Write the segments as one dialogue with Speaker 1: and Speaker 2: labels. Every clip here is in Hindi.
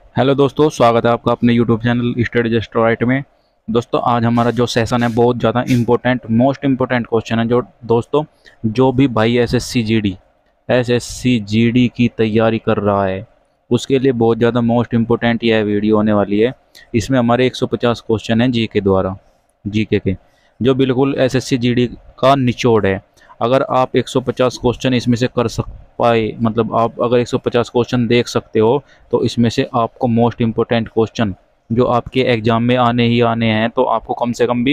Speaker 1: हेलो दोस्तों, स्वागत है आपका अपने YouTube channel study just right में। दोस्तों, आज हमारा जो सेशन है बहुत ज़्यादा इम्पोर्टेंट मोस्ट इम्पोर्टेंट क्वेश्चन है। जो दोस्तों जो भी भाई एसएससी जीडी की तैयारी कर रहा है उसके लिए बहुत ज़्यादा मोस्ट इम्पोर्टेंट यह वीडियो होने वाली है। इसमें हमारे 150 क्वेश्चन हैं जीके द्वारा, जीके के, जो बिल्कुल एसएससी जीडी का निचोड़ है। अगर आप 150 क्वेश्चन इसमें से कर सक पाए, मतलब आप अगर 150 क्वेश्चन देख सकते हो, तो इसमें से आपको मोस्ट इम्पोर्टेंट क्वेश्चन जो आपके एग्जाम में आने ही आने हैं, तो आपको कम से कम भी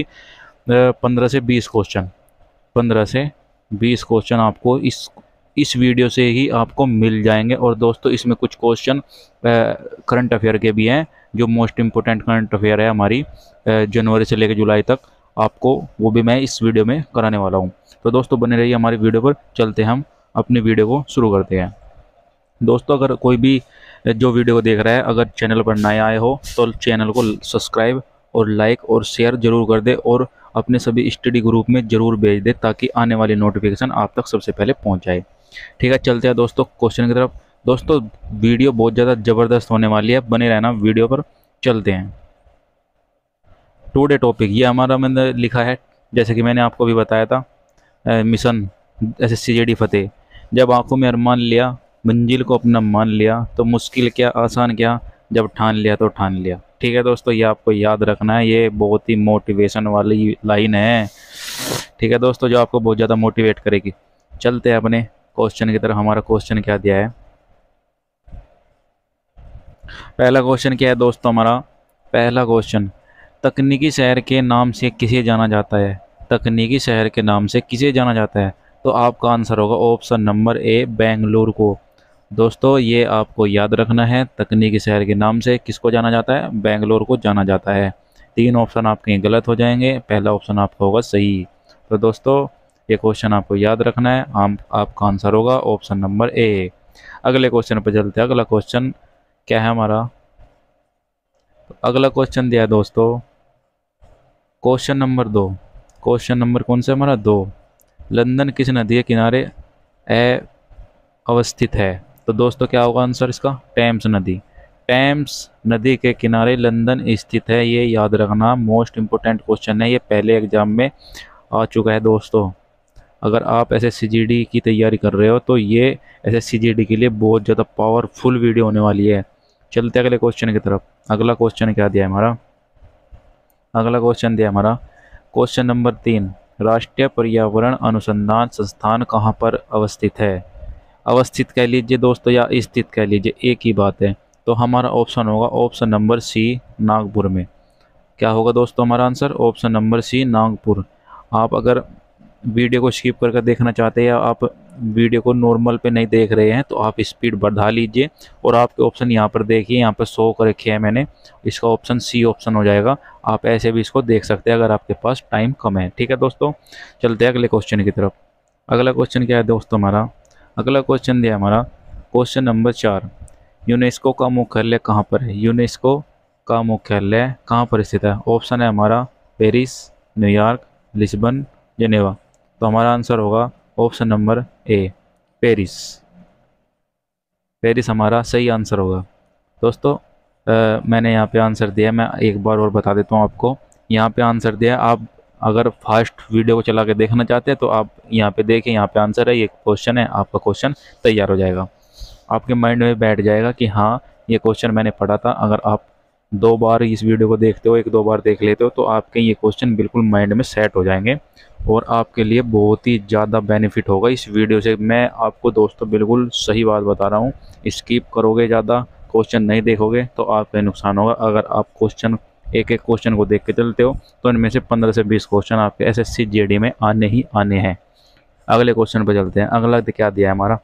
Speaker 1: 15 से 20 क्वेश्चन आपको इस वीडियो से ही आपको मिल जाएंगे। और दोस्तों, इसमें कुछ क्वेश्चन करंट अफेयर के भी हैं, जो मोस्ट इम्पोर्टेंट करंट अफेयर है हमारी जनवरी से लेकर जुलाई तक, आपको वो भी मैं इस वीडियो में कराने वाला हूँ। तो दोस्तों, बने रहिए हमारी वीडियो पर। चलते हम अपनी वीडियो को शुरू करते हैं। दोस्तों, अगर कोई भी जो वीडियो को देख रहा है, अगर चैनल पर नए आए हो तो चैनल को सब्सक्राइब और लाइक और शेयर जरूर कर दे, और अपने सभी स्टडी ग्रुप में ज़रूर भेज दे, ताकि आने वाली नोटिफिकेशन आप तक सबसे पहले पहुंच जाए। ठीक है, चलते हैं दोस्तों क्वेश्चन की तरफ। दोस्तों, वीडियो बहुत ज़्यादा ज़बरदस्त होने वाली है, बने रहना वीडियो पर। चलते हैं। टुडे टॉपिक ये हमारा मैंने लिखा है, जैसे कि मैंने आपको भी बताया था, मिशन एसएससी जीडी फतेह। जब आंखों में अरमान लिया, मंजिल को अपना मान लिया, तो मुश्किल क्या आसान क्या, जब ठान लिया तो ठान लिया। ठीक है दोस्तों, ये आपको याद रखना है, ये बहुत ही मोटिवेशन वाली लाइन है। ठीक है दोस्तों, जो आपको बहुत ज़्यादा मोटिवेट करेगी। चलते हैं अपने क्वेश्चन की तरफ। हमारा क्वेश्चन क्या दिया है? पहला क्वेश्चन क्या है दोस्तों हमारा? पहला क्वेश्चन, तकनीकी शहर के नाम से किसे जाना जाता है? तकनीकी शहर के नाम से किसे जाना जाता है? तो आपका आंसर होगा ऑप्शन नंबर ए, बेंगलुरु को। दोस्तों, ये आपको याद रखना है, तकनीकी शहर के नाम से किसको जाना जाता है? बेंगलुरु को जाना जाता है। 3 ऑप्शन आपके गलत हो जाएंगे, पहला ऑप्शन आपका होगा सही। तो दोस्तों, ये क्वेश्चन आपको याद रखना है, आपका आंसर होगा ऑप्शन नंबर ए। अगले क्वेश्चन पर चलते हैं। अगला क्वेश्चन क्या है हमारा? तो अगला क्वेश्चन दिया है दोस्तों, क्वेश्चन नंबर 2। क्वेश्चन नंबर कौन सा हमारा? 2। लंदन किस नदी के किनारे अवस्थित है? तो दोस्तों, क्या होगा आंसर इसका? टेम्स नदी। टेम्स नदी के किनारे लंदन स्थित है, ये याद रखना, मोस्ट इम्पोर्टेंट क्वेश्चन है, ये पहले एग्जाम में आ चुका है दोस्तों। अगर आप एसएससी की तैयारी कर रहे हो तो ये एसएससी के लिए बहुत ज़्यादा पावरफुल वीडियो होने वाली है। चलते अगले क्वेश्चन की तरफ। अगला क्वेश्चन क्या दिया है हमारा? अगला क्वेश्चन दिया हमारा क्वेश्चन नंबर 3। राष्ट्रीय पर्यावरण अनुसंधान संस्थान कहाँ पर अवस्थित है? अवस्थित कह लीजिए दोस्तों या स्थित कह लीजिए, एक ही बात है। तो हमारा ऑप्शन होगा ऑप्शन नंबर सी, नागपुर में। क्या होगा दोस्तों हमारा answer? Option number C, Nagpur. आप अगर वीडियो को स्किप करके देखना चाहते हैं, या आप वीडियो को नॉर्मल पे नहीं देख रहे हैं, तो आप स्पीड बढ़ा लीजिए, और आपके ऑप्शन यहाँ पर देखिए, यहाँ पर शो कर रखे हैं मैंने। इसका ऑप्शन सी ऑप्शन हो जाएगा। आप ऐसे भी इसको देख सकते हैं अगर आपके पास टाइम कम है। ठीक है दोस्तों, चलते हैं अगले क्वेश्चन की तरफ। अगला क्वेश्चन क्या है दोस्तों हमारा? अगला क्वेश्चन दिया हमारा क्वेश्चन नंबर 4। यूनेस्को का मुख्यालय कहाँ पर है? यूनेस्को का मुख्यालय कहाँ पर स्थित है? ऑप्शन है हमारा पेरिस, न्यूयॉर्क, लिस्बन, जेनेवा। तो हमारा आंसर होगा option number A, Paris. Paris हमारा सही आंसर होगा। दोस्तों, मैंने यहाँ पे आंसर दिया है, मैं एक बार और बता देता हूँ आपको। यहाँ पे आंसर दिया है, आप अगर फास्ट वीडियो को चला के देखना चाहते हैं तो आप यहाँ पे देखें, यहाँ पे आंसर है, ये क्वेश्चन है, आपका क्वेश्चन तैयार हो जाएगा। आपके माइंड में बैठ जाएगा कि हाँ, ये क्वेश्चन मैंने पढ़ा था। अगर आप 2 बार इस वीडियो को देखते हो, 1-2 बार देख लेते हो, तो आपके ये क्वेश्चन बिल्कुल माइंड में सेट हो जाएंगे, और आपके लिए बहुत ही ज़्यादा बेनिफिट होगा इस वीडियो से। मैं आपको दोस्तों बिल्कुल सही बात बता रहा हूँ, स्किप करोगे, ज़्यादा क्वेश्चन नहीं देखोगे तो आपका नुकसान होगा। अगर आप क्वेश्चन एक एक क्वेश्चन को देख के चलते हो, तो इनमें से 15 से 20 क्वेश्चन आपके एसएससी जीडी में आने ही आने हैं। अगले क्वेश्चन पर चलते हैं। अगला क्या दिया है हमारा?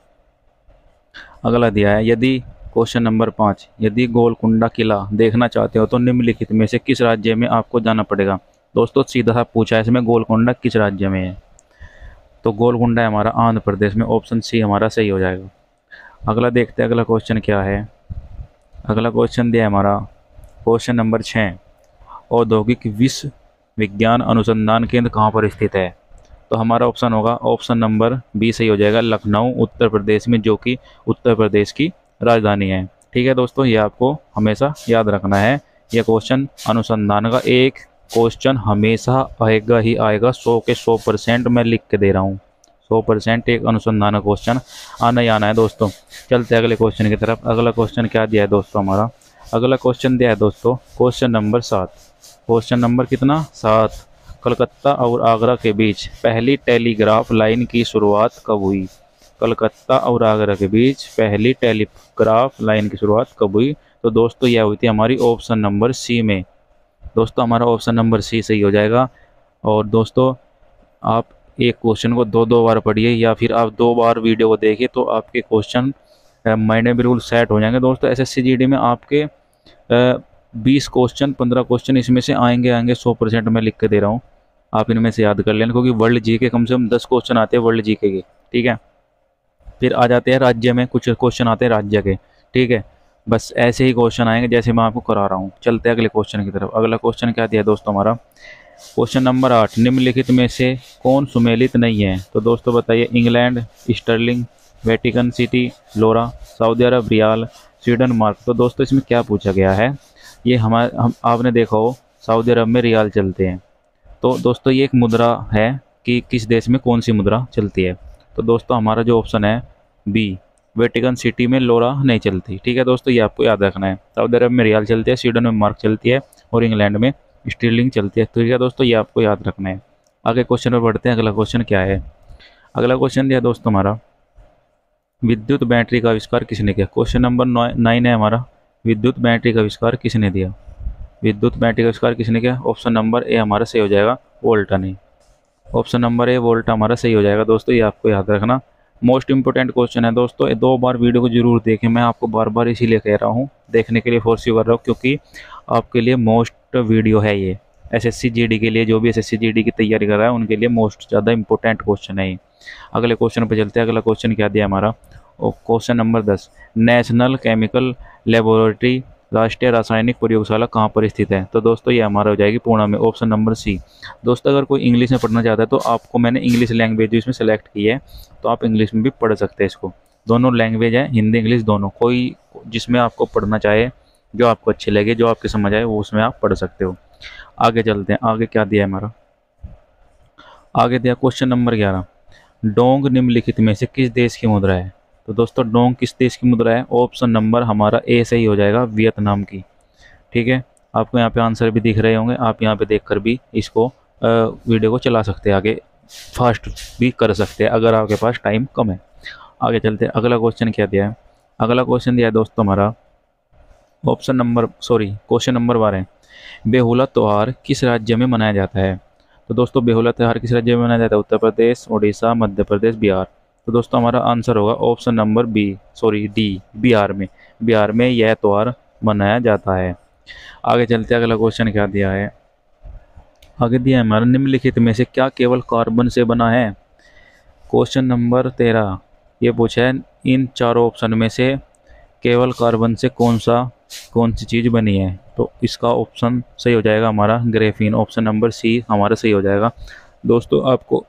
Speaker 1: अगला दिया है, यदि क्वेश्चन नंबर 5, यदि गोलकुंडा किला देखना चाहते हो तो निम्नलिखित में से किस राज्य में आपको जाना पड़ेगा? दोस्तों, सीधा सा पूछा है इसमें, गोलकुंडा किस राज्य में है? तो गोलकुंडा है हमारा आंध्र प्रदेश में, ऑप्शन सी हमारा सही हो जाएगा। अगला देखते हैं अगला क्वेश्चन क्या है। अगला क्वेश्चन दिया है हमारा क्वेश्चन नंबर 6। औद्योगिक विश्व विज्ञान अनुसंधान केंद्र कहाँ पर स्थित है? तो हमारा ऑप्शन होगा ऑप्शन नंबर बी सही हो जाएगा, लखनऊ उत्तर प्रदेश में, जो कि उत्तर प्रदेश की राजधानी है। ठीक है दोस्तों, ये आपको हमेशा याद रखना है। ये क्वेश्चन अनुसंधान का एक क्वेश्चन हमेशा आएगा ही आएगा, 100 के 100% मैं लिख के दे रहा हूँ। 100% एक अनुसंधान का क्वेश्चन आना ही आना है दोस्तों। चलते हैं अगले क्वेश्चन की तरफ। अगला क्वेश्चन क्या दिया है दोस्तों हमारा? अगला क्वेश्चन दिया है दोस्तों क्वेश्चन नंबर 7। क्वेश्चन नंबर कितना? 7। कलकत्ता और आगरा के बीच पहली टेलीग्राफ लाइन की शुरुआत कब हुई? कलकत्ता और आगरा के बीच पहली टेलीग्राफ लाइन की शुरुआत कब हुई? तो दोस्तों यह हुई थी हमारी ऑप्शन नंबर सी में। दोस्तों हमारा ऑप्शन नंबर सी सही हो जाएगा। और दोस्तों आप एक क्वेश्चन को दो दो बार पढ़िए या फिर आप 2 बार वीडियो को देखिए तो आपके क्वेश्चन माइंड में बिल्कुल सेट हो जाएंगे दोस्तों। एसएससी जीडी में आपके 20 क्वेश्चन 15 क्वेश्चन इसमें से आएंगे 100% मैं लिख के दे रहा हूँ। आप इनमें से याद कर लेना, क्योंकि वर्ल्ड जी के कम से कम 10 क्वेश्चन आते हैं वर्ल्ड जी के। ठीक है, फिर आ जाते हैं राज्य में, कुछ क्वेश्चन आते हैं राज्य के। ठीक है, बस ऐसे ही क्वेश्चन आएंगे जैसे मैं आपको करा रहा हूँ। चलते हैं अगले क्वेश्चन की तरफ। अगला क्वेश्चन क्या दिया दोस्तों हमारा? Question number 8। निम्नलिखित में से कौन सुमेलित नहीं है? तो दोस्तों बताइए। England, sterling, Vatican city, lira, Saudi Arab riyal, Sweden mark. तो दोस्तों इसमें क्या पूछा गया है? ये हम आपने देखा हो सऊदी अरब में रियाल चलते हैं। तो दोस्तों ये एक मुद्रा है कि किस देश में कौन सी मुद्रा चलती है। तो दोस्तों हमारा जो ऑप्शन है बी, वेटिकन सिटी में लोरा नहीं चलती। ठीक है दोस्तों, ये आपको याद रखना है। सऊदी अरब में रियाल चलती है, स्वीडन में मार्क चलती है और इंग्लैंड में स्टीलिंग चलती है। ठीक है दोस्तों, ये आपको याद रखना है। आगे क्वेश्चन पर बढ़ते हैं। अगला क्वेश्चन क्या है? अगला क्वेश्चन दिया दोस्तों हमारा, विद्युत बैटरी का आविष्कार किसने किया? क्वेश्चन नंबर 9 है हमारा। विद्युत बैटरी का आविष्कार किसने दिया? विद्युत बैटरी का आविष्कार किसने किया? ऑप्शन नंबर ए हमारा सही हो जाएगा, वोल्टा ने। ऑप्शन नंबर ए वोल्टा हमारा सही हो जाएगा दोस्तों, ये आपको याद रखना। मोस्ट इंपोर्टेंट क्वेश्चन है दोस्तों, 2 बार वीडियो को जरूर देखें। मैं आपको बार बार इसीलिए कह रहा हूँ, देखने के लिए फोर्स यू कर रहा हूँ, क्योंकि आपके लिए मोस्ट वीडियो है ये। एसएससी जीडी के लिए, जो भी एसएससी जीडी की तैयारी कर रहा है उनके लिए मोस्ट ज़्यादा इंपॉर्टेंट क्वेश्चन है ये। अगले क्वेश्चन पर चलते हैं। अगला क्वेश्चन क्या दिया हमारा? Question number 10। National Chemical Laboratory, राष्ट्रीय रासायनिक प्रयोगशाला कहाँ पर स्थित है? तो दोस्तों ये हमारा हो जाएगी पुणे में, ऑप्शन नंबर सी। दोस्तों अगर कोई इंग्लिश में पढ़ना चाहता है तो आपको मैंने इंग्लिश लैंग्वेज जो इसमें सेलेक्ट की है, तो आप इंग्लिश में भी पढ़ सकते हैं इसको। दोनों लैंग्वेज है, हिंदी इंग्लिश दोनों। कोई जिसमें आपको पढ़ना चाहे, जो आपको अच्छी लगे, जो आपके समझ आए, वो उसमें आप पढ़ सकते हो। आगे चलते हैं। आगे क्या दिया है हमारा? आगे दिया क्वेश्चन नंबर 11। डोंग निम्नलिखित में से किस देश की मुद्रा है? तो दोस्तों डोंग किस देश की मुद्रा है? ऑप्शन नंबर हमारा ए सही हो जाएगा, वियतनाम की। ठीक है, आपको यहाँ पे आंसर भी दिख रहे होंगे, आप यहाँ पे देखकर भी इसको वीडियो को चला सकते हैं, आगे फास्ट भी कर सकते हैं अगर आपके पास टाइम कम है। आगे चलते हैं। अगला क्वेश्चन क्या दिया है? अगला क्वेश्चन दिया है दोस्तों हमारा क्वेश्चन नंबर 12। बेहुला त्योहार किस राज्य में मनाया जाता है? तो दोस्तों बेहुला त्योहार किस राज्य में मनाया जाता है? उत्तर प्रदेश, उड़ीसा, मध्य प्रदेश, बिहार। तो दोस्तों हमारा आंसर होगा ऑप्शन नंबर डी, बिहार में। बिहार में यह त्यौहार मनाया जाता है। आगे चलते हैं। अगला क्वेश्चन क्या दिया है? आगे दिया है हमारा, निम्नलिखित में से क्या केवल कार्बन से बना है? क्वेश्चन नंबर 13 ये पूछा है, इन चारों ऑप्शन में से केवल कार्बन से कौन सी चीज़ बनी है? तो इसका ऑप्शन सही हो जाएगा हमारा ग्रेफीन। ऑप्शन नंबर सी हमारा सही हो जाएगा। दोस्तों आपको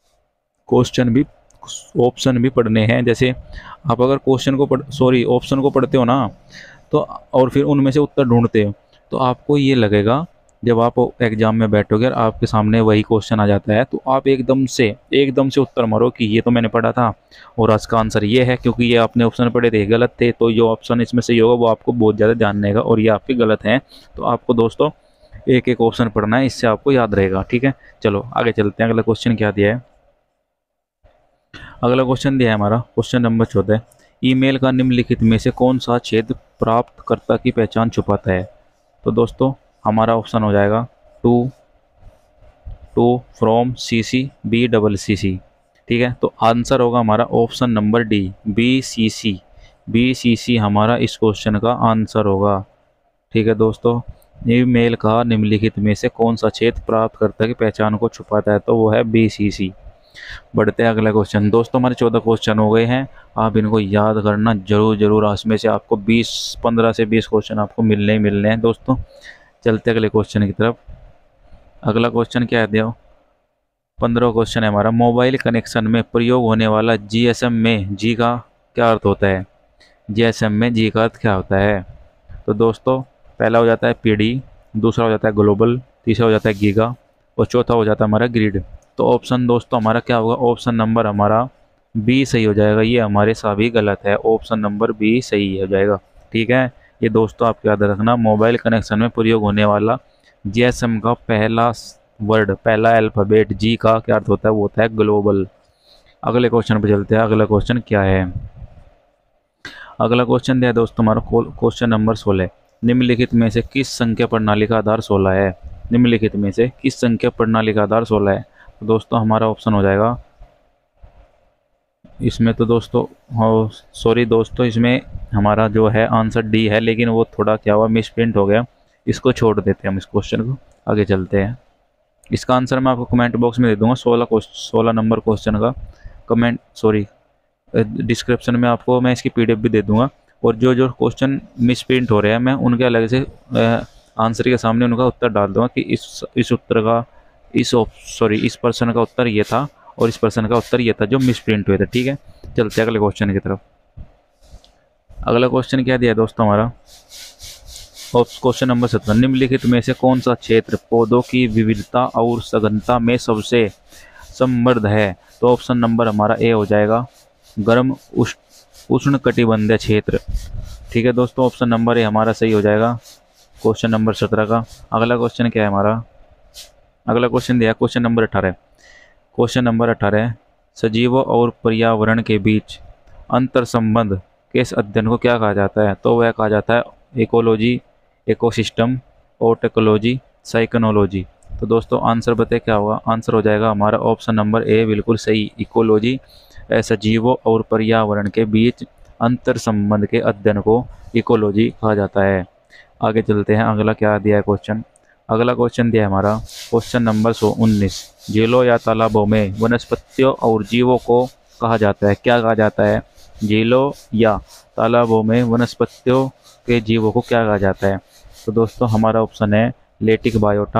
Speaker 1: ऑप्शन भी पढ़ने हैं। जैसे आप अगर ऑप्शन को पढ़ते हो ना, तो और फिर उनमें से उत्तर ढूंढते हो, तो आपको ये लगेगा जब आप एग्जाम में बैठोगे और आपके सामने वही क्वेश्चन आ जाता है, तो आप एकदम से उत्तर मारो कि ये तो मैंने पढ़ा था और इसका आंसर ये है, क्योंकि ये आपने ऑप्शन पढ़े थे गलत थे, तो जो ऑप्शन इसमें सही होगा वो आपको बहुत ज़्यादा ध्यान रहेगा और ये आपके गलत हैं। तो आपको दोस्तों एक एक ऑप्शन पढ़ना है, इससे आपको याद रहेगा। ठीक है, चलो आगे चलते हैं। अगला क्वेश्चन क्या दिया है? अगला क्वेश्चन दिया है हमारा क्वेश्चन नंबर 14। ईमेल का निम्नलिखित में से कौन सा छेद प्राप्तकर्ता की पहचान छुपाता है? तो दोस्तों हमारा ऑप्शन हो जाएगा टू फ्रॉम CC BCC। ठीक है, तो आंसर होगा हमारा ऑप्शन नंबर डी, BCC हमारा इस क्वेश्चन का आंसर होगा। ठीक है दोस्तों, ईमेल का निम्नलिखित में से कौन सा छेद प्राप्तकर्ता की पहचान को छुपाता है? तो वो है BCC। बढ़ते हैं अगला क्वेश्चन। दोस्तों हमारे 14 क्वेश्चन हो गए हैं, आप इनको याद करना जरूर। इसमें से आपको 15 से 20 क्वेश्चन आपको मिलने ही मिलने हैं दोस्तों। चलते अगले क्वेश्चन की तरफ। अगला क्वेश्चन क्या है दिया? 15 क्वेश्चन है हमारा। मोबाइल कनेक्शन में प्रयोग होने वाला GSM में जी का क्या अर्थ होता है? जीएसएम में जी का अर्थ क्या होता है? तो दोस्तों पहला हो जाता है पीडी, दूसरा हो जाता है ग्लोबल, तीसरा हो जाता है गीगा और चौथा हो जाता है हमारा ग्रिड। तो ऑप्शन दोस्तों हमारा क्या होगा? ऑप्शन नंबर हमारा बी सही हो जाएगा। ये हमारे सभी गलत है, ऑप्शन नंबर बी सही हो जाएगा। ठीक है, ये दोस्तों आप याद रखना, मोबाइल कनेक्शन में प्रयोग होने वाला जीएसएम का पहला वर्ड, पहला अल्फ़ाबेट जी का क्या अर्थ होता है? वो होता है ग्लोबल। अगले क्वेश्चन पर चलते हैं। अगला क्वेश्चन क्या है? अगला क्वेश्चन दिया है दोस्तों हमारा क्वेश्चन नंबर 16। निम्नलिखित में से किस संख्या प्रणाली का आधार 16 है? निम्नलिखित में से किस संख्या प्रणाली का आधार 16 है? तो दोस्तों हमारा ऑप्शन हो जाएगा इसमें, तो दोस्तों हाँ सॉरी दोस्तों, इसमें हमारा जो है आंसर डी है, लेकिन वो थोड़ा क्या हुआ, मिस प्रिंट हो गया। इसको छोड़ देते हैं हम, इस क्वेश्चन को आगे चलते हैं। इसका आंसर मैं आपको कमेंट बॉक्स में दे दूंगा। 16 नंबर क्वेश्चन का कमेंट सॉरी डिस्क्रिप्शन में आपको मैं इसकी पीडीएफ भी दे दूंगा। और जो जो क्वेश्चन मिस प्रिंट हो रहे हैं मैं उनके अलग से आंसर के सामने उनका उत्तर डाल दूंगा कि इस उत्तर का इस पर्सन का उत्तर ये था और इस पर्सन का उत्तर ये था जो मिस प्रिंट हुए थे। ठीक है, चलते हैं अगले क्वेश्चन की तरफ। अगला क्वेश्चन क्या दिया है दोस्तों हमारा? Question number 17। निम्नलिखित में से कौन सा क्षेत्र पौधों की विविधता और सघनता में सबसे समृद्ध है? तो ऑप्शन नंबर हमारा ए हो जाएगा, गर्म उष्ण कटिबंधीय क्षेत्र। ठीक है दोस्तों, ऑप्शन नंबर ए हमारा सही हो जाएगा क्वेश्चन नंबर 17 का। अगला क्वेश्चन क्या है हमारा? अगला क्वेश्चन दिया क्वेश्चन नंबर 18। क्वेश्चन नंबर 18, सजीवों और पर्यावरण के बीच अंतर संबंध के इस अध्ययन को क्या कहा जाता है? तो वह कहा जाता है इकोलॉजी, इकोसिस्टम, ओटेकोलॉजी, साइकोनोलॉजी। तो दोस्तों आंसर बताए क्या होगा? आंसर हो जाएगा हमारा ऑप्शन नंबर ए बिल्कुल सही, इकोलॉजी। सजीवों और पर्यावरण के बीच अंतर संबंध के अध्ययन को इकोलॉजी कहा जाता है। आगे चलते हैं, अगला क्या दिया है क्वेश्चन? अगला क्वेश्चन दिया है हमारा क्वेश्चन नंबर 19। झीलों या तालाबों में वनस्पतियों और जीवों को कहा जाता है, क्या कहा जाता है? झीलों या तालाबों में वनस्पतियों के जीवों को क्या कहा जाता है? तो दोस्तों हमारा ऑप्शन है लेटिक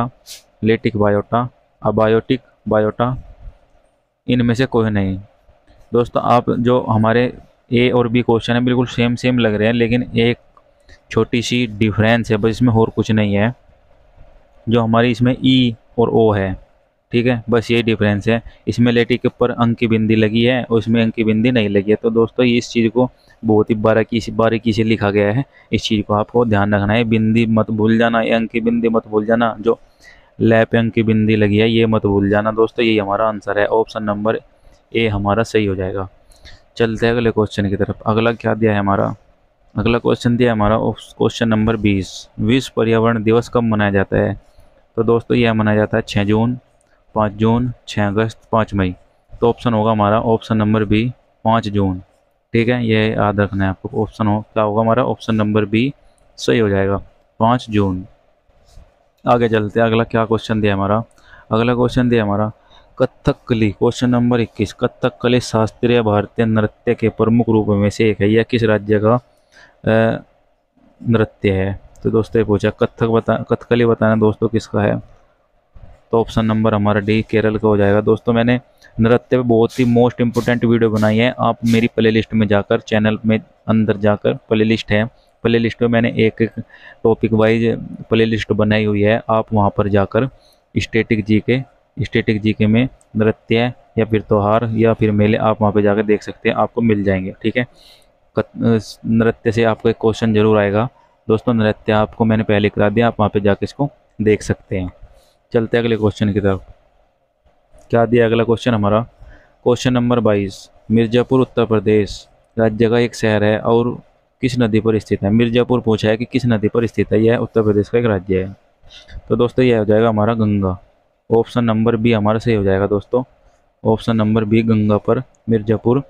Speaker 1: बायोटा, अबायोटिक बायोटा, इनमें से कोई नहीं। दोस्तों आप जो हमारे ए और बी क्वेश्चन है बिल्कुल सेम सेम लग रहे हैं, लेकिन एक छोटी सी डिफरेंस है बस, इसमें और कुछ नहीं है। जो हमारी इसमें ई और ओ है, ठीक है, बस यही डिफरेंस है। इसमें लेटी के ऊपर अंक की बिंदी लगी है और इसमें अंक की बिंदी नहीं लगी है। तो दोस्तों ये इस चीज़ को बहुत ही बारीकी से लिखा गया है, इस चीज़ को आपको ध्यान रखना है। बिंदी मत भूल जाना, ये अंक की बिंदी मत भूल जाना, जो लय पे अंक की बिंदी लगी है ये मत भूल जाना दोस्तों। यही हमारा आंसर है, ऑप्शन नंबर ए हमारा सही हो जाएगा। चलते हैं अगले क्वेश्चन की तरफ। अगला क्या दिया है हमारा? अगला क्वेश्चन दिया है हमारा क्वेश्चन नंबर 20। विश्व पर्यावरण दिवस कब मनाया जाता है? तो दोस्तों यह मनाया जाता है 6 जून, 5 जून, 6 अगस्त, 5 मई। तो ऑप्शन होगा हमारा ऑप्शन नंबर बी, 5 जून। ठीक है, ये याद रखना है आपको। ऑप्शन हो क्या होगा हमारा? ऑप्शन नंबर बी सही हो जाएगा, 5 जून। आगे चलते हैं, अगला क्या क्वेश्चन दिया हमारा? अगला क्वेश्चन दिया हमारा कथकली। Question number 21। कथकली शास्त्रीय भारतीय नृत्य के प्रमुख रूपों में से एक है। यह किस राज्य का नृत्य है? तो दोस्तों ये पूछा कथकली बताना दोस्तों किसका है? तो ऑप्शन नंबर हमारा डी, केरल का हो जाएगा। दोस्तों मैंने नृत्य पे बहुत ही मोस्ट इंपोर्टेंट वीडियो बनाई है, आप मेरी प्लेलिस्ट में जाकर, चैनल में अंदर जाकर प्लेलिस्ट है, प्लेलिस्ट में मैंने एक एक टॉपिक वाइज प्लेलिस्ट बनाई हुई है। आप वहां पर जाकर स्टैटिक जीके में नृत्य या फिर त्योहार या फिर मेले आप वहां पर जाकर देख सकते हैं, आपको मिल जाएंगे। ठीक है, नृत्य से आपको एक क्वेश्चन जरूर आएगा दोस्तों। नृत्य आपको मैंने पहले करा दिया, आप वहाँ पे जाके इसको देख सकते हैं। चलते हैं अगले क्वेश्चन की तरफ। क्या दिया अगला क्वेश्चन हमारा? Question number 22। मिर्ज़ापुर उत्तर प्रदेश राज्य का एक शहर है और किस नदी पर स्थित है? मिर्ज़ापुर पूछा है कि किस नदी पर स्थित है, यह उत्तर प्रदेश का एक राज्य है। तो दोस्तों यह हो जाएगा हमारा गंगा। ऑप्शन नंबर बी हमारा सही हो जाएगा दोस्तों, ऑप्शन नंबर बी, गंगा पर मिर्ज़ापुर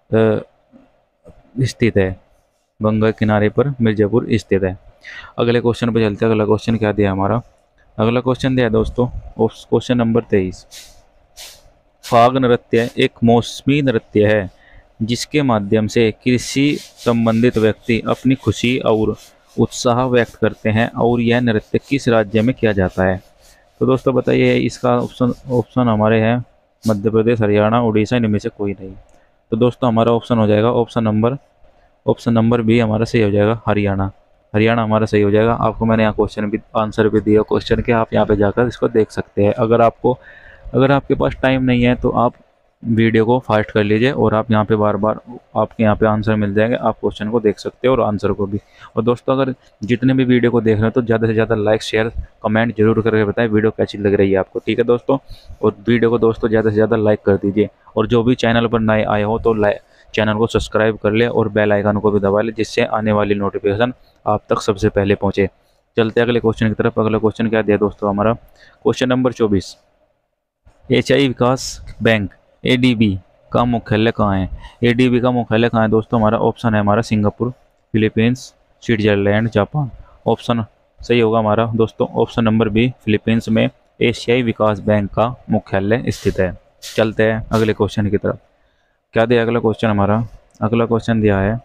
Speaker 1: स्थित है, गंगा किनारे पर मिर्ज़ापुर स्थित है। अगले क्वेश्चन पर चलते हैं। अगला क्वेश्चन क्या दिया हमारा? अगला क्वेश्चन दिया दोस्तों क्वेश्चन नंबर 23। फाग नृत्य एक मौसमी नृत्य है जिसके माध्यम से कृषि संबंधित व्यक्ति अपनी खुशी और उत्साह व्यक्त करते हैं, और यह नृत्य किस राज्य में किया जाता है? तो दोस्तों बताइए, इसका ऑप्शन हमारे हैं मध्य प्रदेश, हरियाणा, उड़ीसा, इनमें से कोई नहीं। तो दोस्तों हमारा ऑप्शन हो जाएगा option number option number B हमारा सही हो जाएगा, हरियाणा। हरियाणा हमारा सही हो जाएगा। आपको मैंने यहाँ क्वेश्चन भी आंसर भी दिया क्वेश्चन के, आप यहाँ पे जाकर इसको देख सकते हैं। अगर आपके पास टाइम नहीं है तो आप वीडियो को फास्ट कर लीजिए और आप यहाँ पे बार बार आपके यहाँ पे आंसर मिल जाएंगे, आप क्वेश्चन को देख सकते हो और आंसर को भी। और दोस्तों अगर जितने भी वीडियो को देख रहे हैं तो ज़्यादा से ज़्यादा लाइक शेयर कमेंट जरूर करके बताएं वीडियो कैसी लग रही है आपको, ठीक है दोस्तों। और वीडियो को दोस्तों ज़्यादा से ज़्यादा लाइक कर दीजिए, और जो भी चैनल पर नए आए हो तो चैनल को सब्सक्राइब कर ले और बेल आइकन को भी दबा ले, जिससे आने वाली नोटिफिकेशन आप तक सबसे पहले पहुँचे। चलते अगले क्वेश्चन की तरफ। अगला क्वेश्चन क्या दिया दोस्तों हमारा, क्वेश्चन नंबर 24। एशियाई विकास बैंक एडीबी का मुख्यालय कहाँ है? एडीबी का मुख्यालय कहाँ है दोस्तों? हमारा ऑप्शन है हमारा Singapore, Philippines, Switzerland, Japan. Option सही होगा हमारा दोस्तों ऑप्शन नंबर बी, फिलीपींस में एशियाई विकास बैंक का मुख्यालय स्थित है। चलते हैं अगले क्वेश्चन की तरफ। क्या दिया अगला क्वेश्चन हमारा? अगला क्वेश्चन दिया है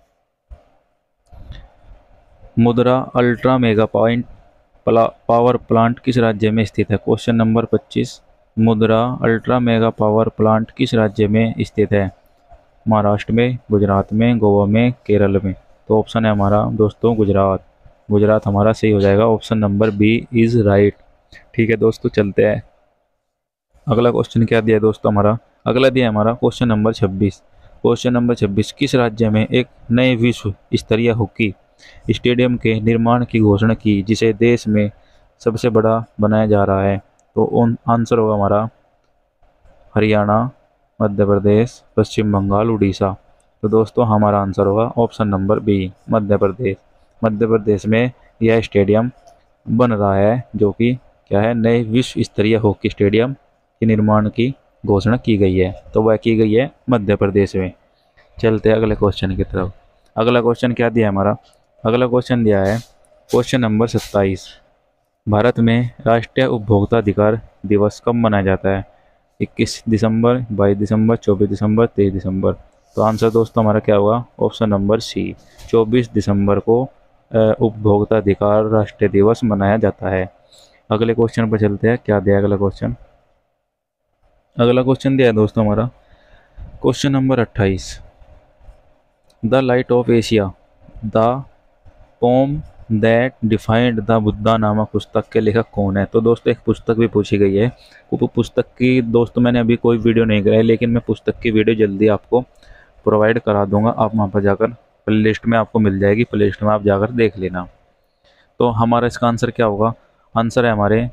Speaker 1: Mundra ultra mega point power plant किस राज्य में स्थित है? Question number 25। Mundra ultra mega power plant किस राज्य में स्थित है? महाराष्ट्र में, गुजरात में, गोवा में, केरल में। तो ऑप्शन है हमारा दोस्तों गुजरात। गुजरात हमारा सही हो जाएगा। Option number B is right. ठीक है दोस्तों, चलते हैं अगला क्वेश्चन। क्या दिया दोस्तों हमारा? अगला दिया हमारा क्वेश्चन नंबर 26। क्वेश्चन नंबर 26, किस राज्य में एक नए विश्व स्तरीय हॉकी स्टेडियम के निर्माण की घोषणा की, जिसे देश में सबसे बड़ा बनाया जा रहा है? तो आंसर होगा हमारा हरियाणा, मध्य प्रदेश, पश्चिम बंगाल, उड़ीसा। तो दोस्तों हमारा आंसर होगा option number B, Madhya Pradesh. Madhya Pradesh में यह स्टेडियम बन रहा है, जो कि क्या है, नए विश्व स्तरीय हॉकी स्टेडियम के निर्माण की घोषणा की गई है। तो वह की गई है मध्य प्रदेश में। चलते हैं अगले क्वेश्चन की तरफ। अगला क्वेश्चन क्या दिया हमारा? अगला क्वेश्चन दिया है क्वेश्चन नंबर 27। भारत में राष्ट्रीय उपभोक्ता अधिकार दिवस कब मनाया जाता है? 21 दिसंबर, 22 दिसंबर, 24 दिसंबर, 23 दिसंबर। तो आंसर दोस्तों हमारा क्या होगा? ऑप्शन नंबर सी, 24 दिसंबर को उपभोक्ता अधिकार राष्ट्रीय दिवस मनाया जाता है। अगले क्वेश्चन पर चलते हैं। क्या दिया अगला क्वेश्चन? अगला क्वेश्चन दिया है दोस्तों हमारा question number 28। The Light of Asia, the Poem That Defined the Buddha नामक पुस्तक के लेखक कौन है? तो दोस्तों एक पुस्तक भी पूछी गई है। वो पुस्तक की दोस्तों मैंने अभी कोई वीडियो नहीं कराई, लेकिन मैं पुस्तक की वीडियो जल्दी आपको प्रोवाइड करा दूंगा। आप वहाँ पर जाकर प्ले लिस्ट में आपको मिल जाएगी, प्ले लिस्ट में आप जाकर देख लेना। तो हमारा इसका आंसर क्या होगा? आंसर है हमारे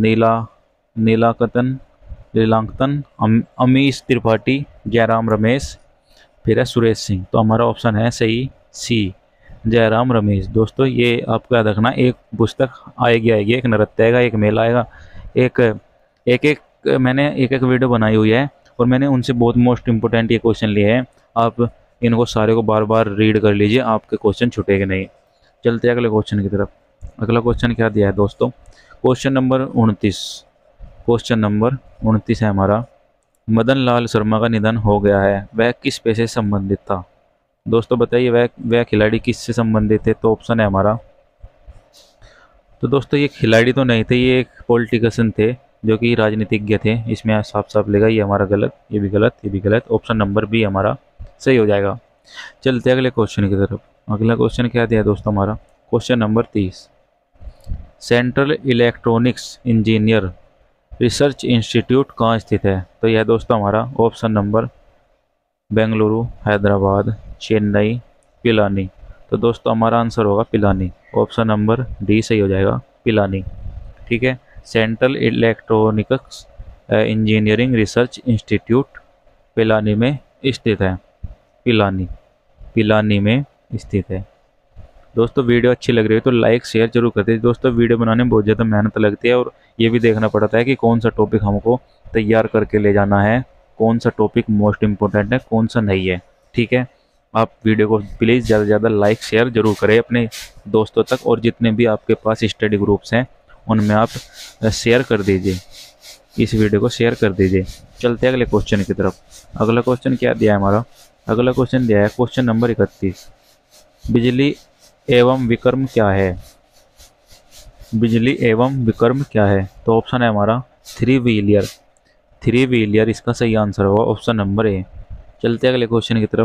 Speaker 1: नीलांकतन, अमीश त्रिपाठी, जयराम रमेश, फिर है सुरेश सिंह। तो हमारा ऑप्शन है सही सी, जयराम रमेश। दोस्तों ये आपको याद रखना, एक पुस्तक आएगी एक नृत्य आएगा, एक मेला आएगा, मैंने एक वीडियो बनाई हुई है और मैंने उनसे बहुत मोस्ट इंपोर्टेंट ये क्वेश्चन लिए हैं। आप इनको सारे को बार बार रीड कर लीजिए, आपके क्वेश्चन छूटेंगे नहीं। चलते हैं अगले क्वेश्चन की तरफ। अगला क्वेश्चन क्या दिया है दोस्तों? Question number 29। क्वेश्चन नंबर 29 है हमारा, मदन लाल शर्मा का निधन हो गया है, वह किस पेशे से संबंधित था? दोस्तों बताइए वह खिलाड़ी किससे संबंधित थे? तो ऑप्शन है हमारा, तो दोस्तों ये खिलाड़ी तो नहीं थे, ये एक पॉलिटिशियन थे जो कि राजनीतिज्ञ थे। इसमें साफ साफ लिखा ये हमारा गलत, ये भी गलत, ये भी गलत। ऑप्शन नंबर बी हमारा सही हो जाएगा। चलते अगले क्वेश्चन की तरफ। अगला क्वेश्चन क्या दिया दोस्तों हमारा? Question number 30। Central Electronics Engineer Research Institute कहाँ स्थित है? तो यह दोस्तों हमारा ऑप्शन नंबर बेंगलुरु, हैदराबाद, चेन्नई, पिलानी। तो दोस्तों हमारा आंसर होगा पिलानी। ऑप्शन नंबर डी सही हो जाएगा, पिलानी। ठीक है, Central Electronics Engineering Research Institute Pilani में स्थित है। पिलानी में स्थित है। दोस्तों वीडियो अच्छी लग रही है तो लाइक शेयर जरूर कर दीजिए। दोस्तों वीडियो बनाने में बहुत ज़्यादा मेहनत लगती है और ये भी देखना पड़ता है कि कौन सा टॉपिक हमको तैयार करके ले जाना है, कौन सा टॉपिक मोस्ट इम्पोर्टेंट है, कौन सा नहीं है। ठीक है, आप वीडियो को प्लीज़ ज़्यादा से ज़्यादा लाइक शेयर जरूर करें अपने दोस्तों तक, और जितने भी आपके पास स्टडी ग्रुप्स हैं उनमें आप शेयर कर दीजिए, इस वीडियो को शेयर कर दीजिए। चलते हैं अगले क्वेश्चन की तरफ। अगला क्वेश्चन क्या दिया है हमारा? अगला क्वेश्चन दिया है क्वेश्चन नंबर 31। बिजली एवं विकर्म क्या है? बिजली एवं विकर्म क्या है? तो ऑप्शन है हमारा थ्री व्हीलियर इसका सही आंसर होगा ऑप्शन नंबर ए। चलते हैं अगले क्वेश्चन की तरफ।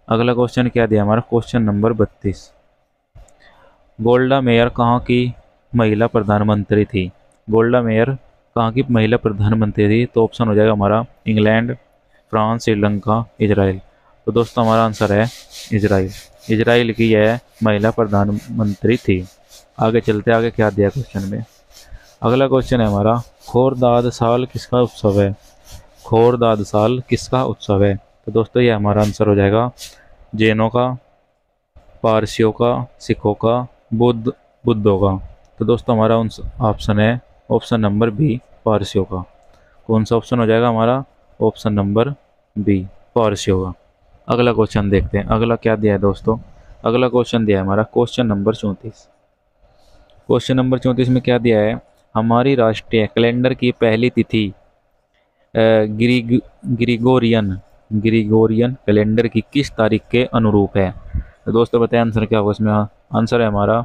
Speaker 1: अगला क्वेश्चन क्या दिया हमारा, क्वेश्चन नंबर 32। गोल्डा मेयर कहाँ की महिला प्रधानमंत्री थी? गोल्डा मेयर कहाँ की महिला प्रधानमंत्री थी? तो ऑप्शन हो जाएगा हमारा इंग्लैंड, फ्रांस, श्रीलंका, इजराइल। तो दोस्तों हमारा आंसर है इजराइल। इजराइल की यह महिला प्रधानमंत्री थी। आगे चलते, आगे क्या दिया क्वेश्चन में। अगला क्वेश्चन है हमारा, खोरदाद साल किसका उत्सव है? खोरदाद साल किसका उत्सव है? तो दोस्तों ये हमारा आंसर हो जाएगा जैनों का, पारसियों का, सिखों का, बुद्धों का। तो दोस्तों हमारा ऑप्शन है ऑप्शन नंबर बी, पारसियों का। कौन सा ऑप्शन हो जाएगा हमारा? ऑप्शन नंबर बी, पारसियों का। अगला क्वेश्चन देखते हैं, अगला क्या दिया है दोस्तों। अगला क्वेश्चन दिया है हमारा क्वेश्चन नंबर 34। क्वेश्चन नंबर 34 में क्या दिया है, हमारी राष्ट्रीय कैलेंडर की पहली तिथि ग्रिगोरियन ग्रिगोरियन कैलेंडर की किस तारीख के अनुरूप है? तो दोस्तों बताएं आंसर क्या होगा इसमें। आंसर है हमारा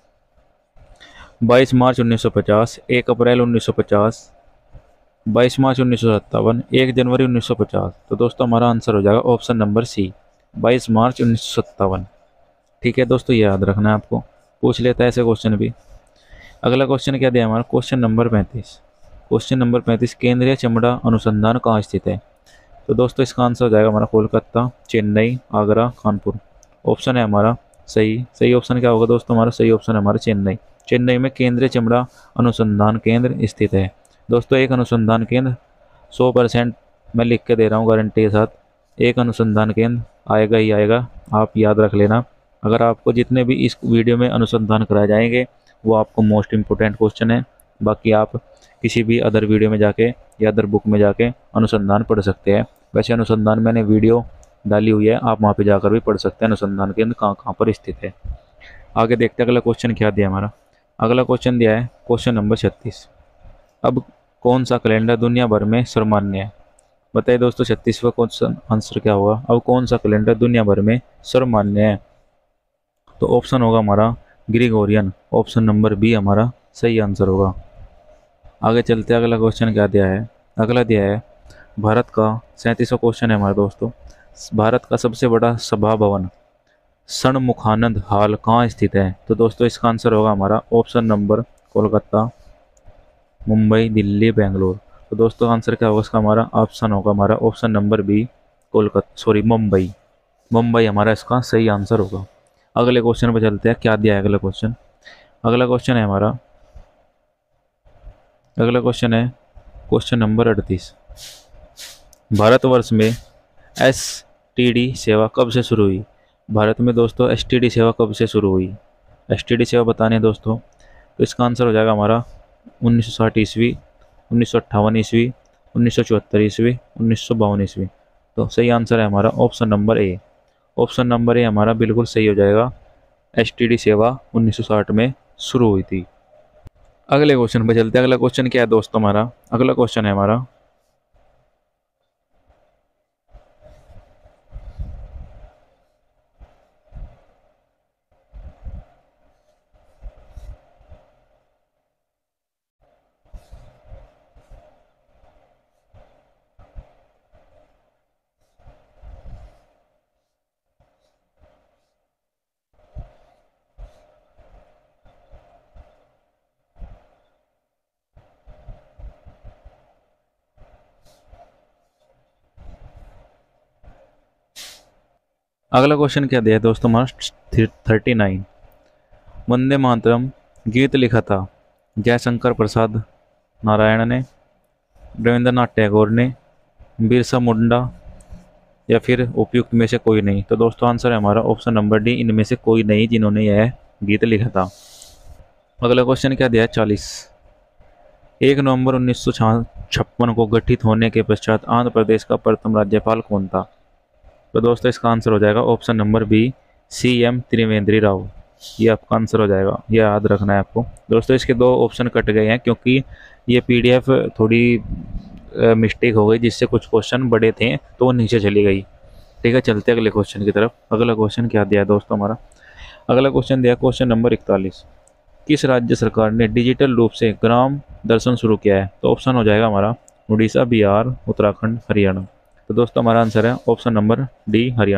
Speaker 1: 22 मार्च 1950, 1 अप्रैल 1950, 22 मार्च 1957, 1 जनवरी 1950। तो दोस्तों हमारा आंसर हो जाएगा ऑप्शन नंबर सी, 22 मार्च 1957। ठीक है दोस्तों, ये याद रखना है आपको, पूछ लेता है ऐसे क्वेश्चन भी। अगला क्वेश्चन क्या दिया हमारा, क्वेश्चन नंबर 35। क्वेश्चन नंबर 35, केंद्रीय चमड़ा अनुसंधान कहाँ स्थित है? तो दोस्तों इसका आंसर हो जाएगा हमारा कोलकाता, चेन्नई, आगरा, कानपुर। ऑप्शन है हमारा सही। सही ऑप्शन क्या होगा दोस्तों? हमारा सही ऑप्शन है हमारा चेन्नई। चेन्नई में केंद्रीय चमड़ा अनुसंधान केंद्र स्थित है। दोस्तों एक अनुसंधान केंद्र 100% मैं लिख के दे रहा हूँ गारंटी के साथ, एक अनुसंधान केंद्र आएगा ही आएगा, आप याद रख लेना। अगर आपको जितने भी इस वीडियो में अनुसंधान कराए जाएंगे वो आपको मोस्ट इम्पोर्टेंट क्वेश्चन है। बाकी आप किसी भी अदर वीडियो में जाके या अदर बुक में जाके अनुसंधान पढ़ सकते हैं। वैसे अनुसंधान मैंने वीडियो डाली हुई है, आप वहाँ पे जाकर भी पढ़ सकते हैं अनुसंधान केंद्र कहाँ कहाँ पर स्थित है। आगे देखते हैं अगला क्वेश्चन क्या दिया हमारा। अगला क्वेश्चन दिया है क्वेश्चन नंबर 36। अब कौन सा कैलेंडर दुनिया भर में सर्वमान्य है? बताइए दोस्तों 36वां क्वेश्चन आंसर क्या होगा। अब कौन सा कैलेंडर दुनिया भर में सर्वमान्य है? तो ऑप्शन होगा हमारा ग्रिगोरियन। ऑप्शन नंबर बी हमारा सही आंसर होगा। आगे चलते हैं, अगला क्वेश्चन क्या दिया है। अगला दिया है भारत का 37वां क्वेश्चन है हमारे दोस्तों, भारत का सबसे बड़ा सभा भवन षणमुखानंद हॉल कहाँ स्थित है? तो दोस्तों इसका आंसर होगा हमारा ऑप्शन नंबर कोलकाता, मुंबई, दिल्ली, बेंगलोर। तो दोस्तों आंसर क्या होगा इसका? हमारा ऑप्शन होगा हमारा option number B, Kolkata Mumbai. Mumbai हमारा इसका सही आंसर होगा। अगले क्वेश्चन पर चलते हैं, क्या दिया है अगला क्वेश्चन। अगला क्वेश्चन है हमारा, अगला क्वेश्चन है क्वेश्चन नंबर 38। भारतवर्ष में एसटीडी सेवा कब से शुरू हुई? भारत में दोस्तों एसटीडी सेवा कब से शुरू हुई? एसटीडी सेवा बतानी है दोस्तों, तो इसका आंसर हो जाएगा हमारा 1960 ईस्वी, 1958 ईस्वी, 1974 ईस्वी, 1952 ईस्वी। तो सही आंसर है हमारा option number A. Option number A हमारा बिल्कुल सही हो जाएगा। एसटीडी सेवा 1960 में शुरू हुई थी। अगले क्वेश्चन पर चलते हैं। अगला क्वेश्चन क्या है दोस्तों हमारा? अगला क्वेश्चन है हमारा अगला क्वेश्चन क्या दिया है दोस्तों हमारा 39। वंदे मातरम गीत लिखा था जयशंकर प्रसाद नारायण ने, रविंद्रनाथ टैगोर ने, बिरसा मुंडा, या फिर उपयुक्त में से कोई नहीं? तो दोस्तों आंसर है हमारा ऑप्शन नंबर डी, इनमें से कोई नहीं जिन्होंने यह गीत लिखा था। अगला क्वेश्चन क्या दिया है 40। 1 नवंबर 1956 को गठित होने के पश्चात आंध्र प्रदेश का प्रथम राज्यपाल कौन था? तो दोस्तों इसका आंसर हो जाएगा option number B, CM Trivendra Rao. ये आपका आंसर हो जाएगा, ये याद रखना है आपको। दोस्तों इसके 2 ऑप्शन कट गए हैं क्योंकि ये PDF थोड़ी मिस्टेक हो गई, जिससे कुछ क्वेश्चन बड़े थे तो वो नीचे चली गई। ठीक है, चलते अगले क्वेश्चन की तरफ। अगला क्वेश्चन क्या दिया है दोस्तों हमारा? अगला क्वेश्चन दिया क्वेश्चन नंबर 41। किस राज्य सरकार ने डिजिटल रूप से ग्राम दर्शन शुरू किया है? तो ऑप्शन हो जाएगा हमारा उड़ीसा, बिहार, उत्तराखंड, हरियाणा। तो दोस्तों हमारा आंसर है option number D, Haryana.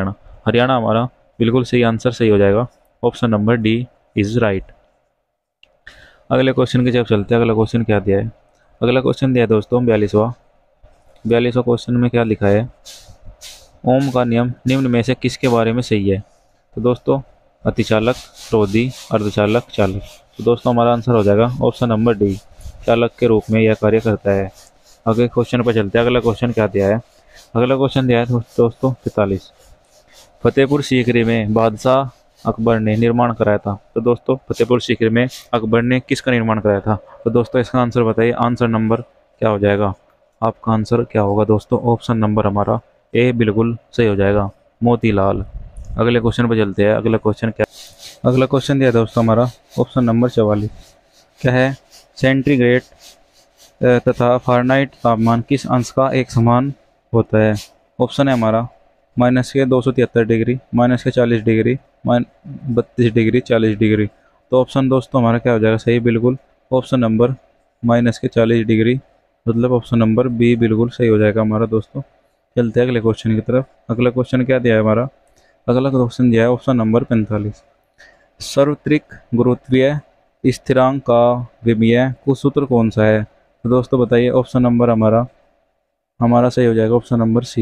Speaker 1: Haryana हमारा बिल्कुल सही आंसर सही हो जाएगा। Option number D is right. अगले क्वेश्चन की जब चलते हैं, अगला क्वेश्चन क्या दिया है। अगला क्वेश्चन दिया है दोस्तों 42वां क्वेश्चन में क्या लिखा है, ओम का नियम निम्न में से किसके बारे में सही है। तो दोस्तों अतिचालक, रोधी, अर्धचालक, चालक। तो दोस्तों हमारा आंसर हो जाएगा ऑप्शन नंबर डी, चालक के रूप में यह कार्य करता है। अगले क्वेश्चन पर चलते हैं। अगला क्वेश्चन क्या दिया है। अगला क्वेश्चन दिया है दोस्तों 43, फतेहपुर सीकरी में बादशाह अकबर ने निर्माण कराया था। तो दोस्तों फतेहपुर सीकरी में अकबर ने किसका निर्माण कराया था। तो दोस्तों इसका आंसर बताइए। आंसर नंबर क्या हो जाएगा, आपका आंसर क्या होगा दोस्तों। ऑप्शन नंबर हमारा ए बिल्कुल सही हो जाएगा, मोतीलाल। अगले क्वेश्चन पर चलते हैं। अगला क्वेश्चन क्या, अगला क्वेश्चन दिया दोस्तों हमारा ऑप्शन नंबर 44, क्या है, सेंटीग्रेड तथा फ़ारेनहाइट तापमान किस अंश का एक समान होता है। ऑप्शन है हमारा -273 डिग्री, -40 डिग्री, -32 डिग्री, 40 डिग्री। तो ऑप्शन दोस्तों हमारा क्या हो जाएगा सही, बिल्कुल ऑप्शन नंबर -40 डिग्री, मतलब ऑप्शन नंबर बी बिल्कुल सही हो जाएगा हमारा दोस्तों। चलते हैं अगले क्वेश्चन की तरफ। अगला क्वेश्चन क्या दिया है हमारा। अगला क्वेश्चन दिया है ऑप्शन नंबर 45, सार्वत्रिक गुरुत्वीय स्थिरांक का विमीय कुसूत्र कौन सा है। तो दोस्तों बताइए। ऑप्शन नंबर हमारा हमारा सही हो जाएगा option number C,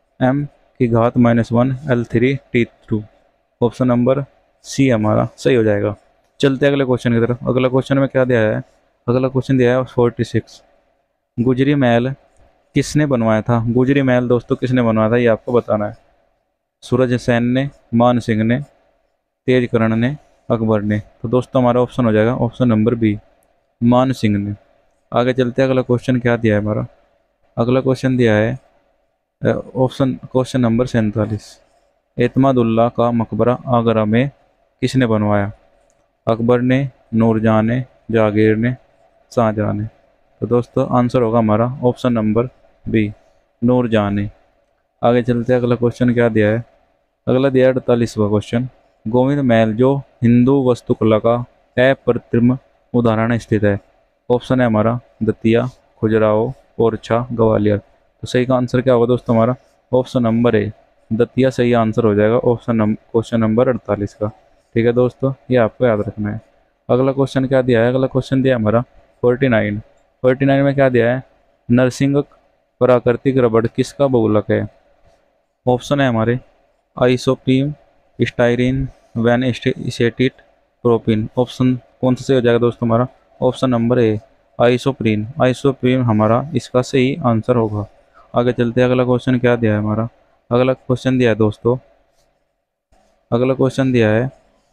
Speaker 1: m⁻⁻1 L3 T2। Option number C हमारा सही हो जाएगा। चलते हैं अगले क्वेश्चन की तरफ। अगला क्वेश्चन में क्या दिया है। अगला क्वेश्चन दिया है 46, गुजरी महल किसने बनवाया था। गुजरी महल दोस्तों किसने बनवाया था ये आपको बताना है। सूरज सेन ने, मान सिंह ने, तेजकर्ण ने, अकबर ने। तो दोस्तों हमारा ऑप्शन हो जाएगा ऑप्शन नंबर बी, मान सिंह ने। आगे चलते हैं। अगला क्वेश्चन क्या दिया है हमारा। अगला क्वेश्चन दिया है ऑप्शन क्वेश्चन नंबर 47, एतमादुल्ला का मकबरा आगरा में किसने बनवाया। अकबर ने, नूरजहां ने, जहांगीर ने, शाहजहां ने। तो दोस्तों आंसर होगा हमारा ऑप्शन नंबर बी, नूरजहां ने। आगे चलते हैं। अगला क्वेश्चन क्या दिया है। अगला दिया है 48वां क्वेश्चन, गोविंद महल जो हिंदू वास्तुकला का अप्रतिम उदाहरण स्थित है। ऑप्शन है हमारा दतिया, खजुराहो, ओरछा, ग्वालियर। तो सही का आंसर क्या होगा दोस्तों हमारा ऑप्शन नंबर ए, दतिया सही आंसर हो जाएगा क्वेश्चन नंबर 48 का। ठीक है दोस्तों, ये आपको याद रखना है। अगला क्वेश्चन क्या दिया है। अगला क्वेश्चन दिया है हमारा 49 में क्या दिया है, नरसिंह प्राकृतिक रबड़ किसका बहुलक है। ऑप्शन है हमारे isoprene, styrene, vinyl acetate, propyne. Option कौन सा सही हो जाएगा दोस्तों हमारा ऑप्शन नंबर ए, आइसोप्रीम हमारा इसका सही आंसर होगा। आगे चलते हैं। अगला क्वेश्चन क्या दिया है हमारा। अगला क्वेश्चन दिया है दोस्तों, अगला क्वेश्चन दिया है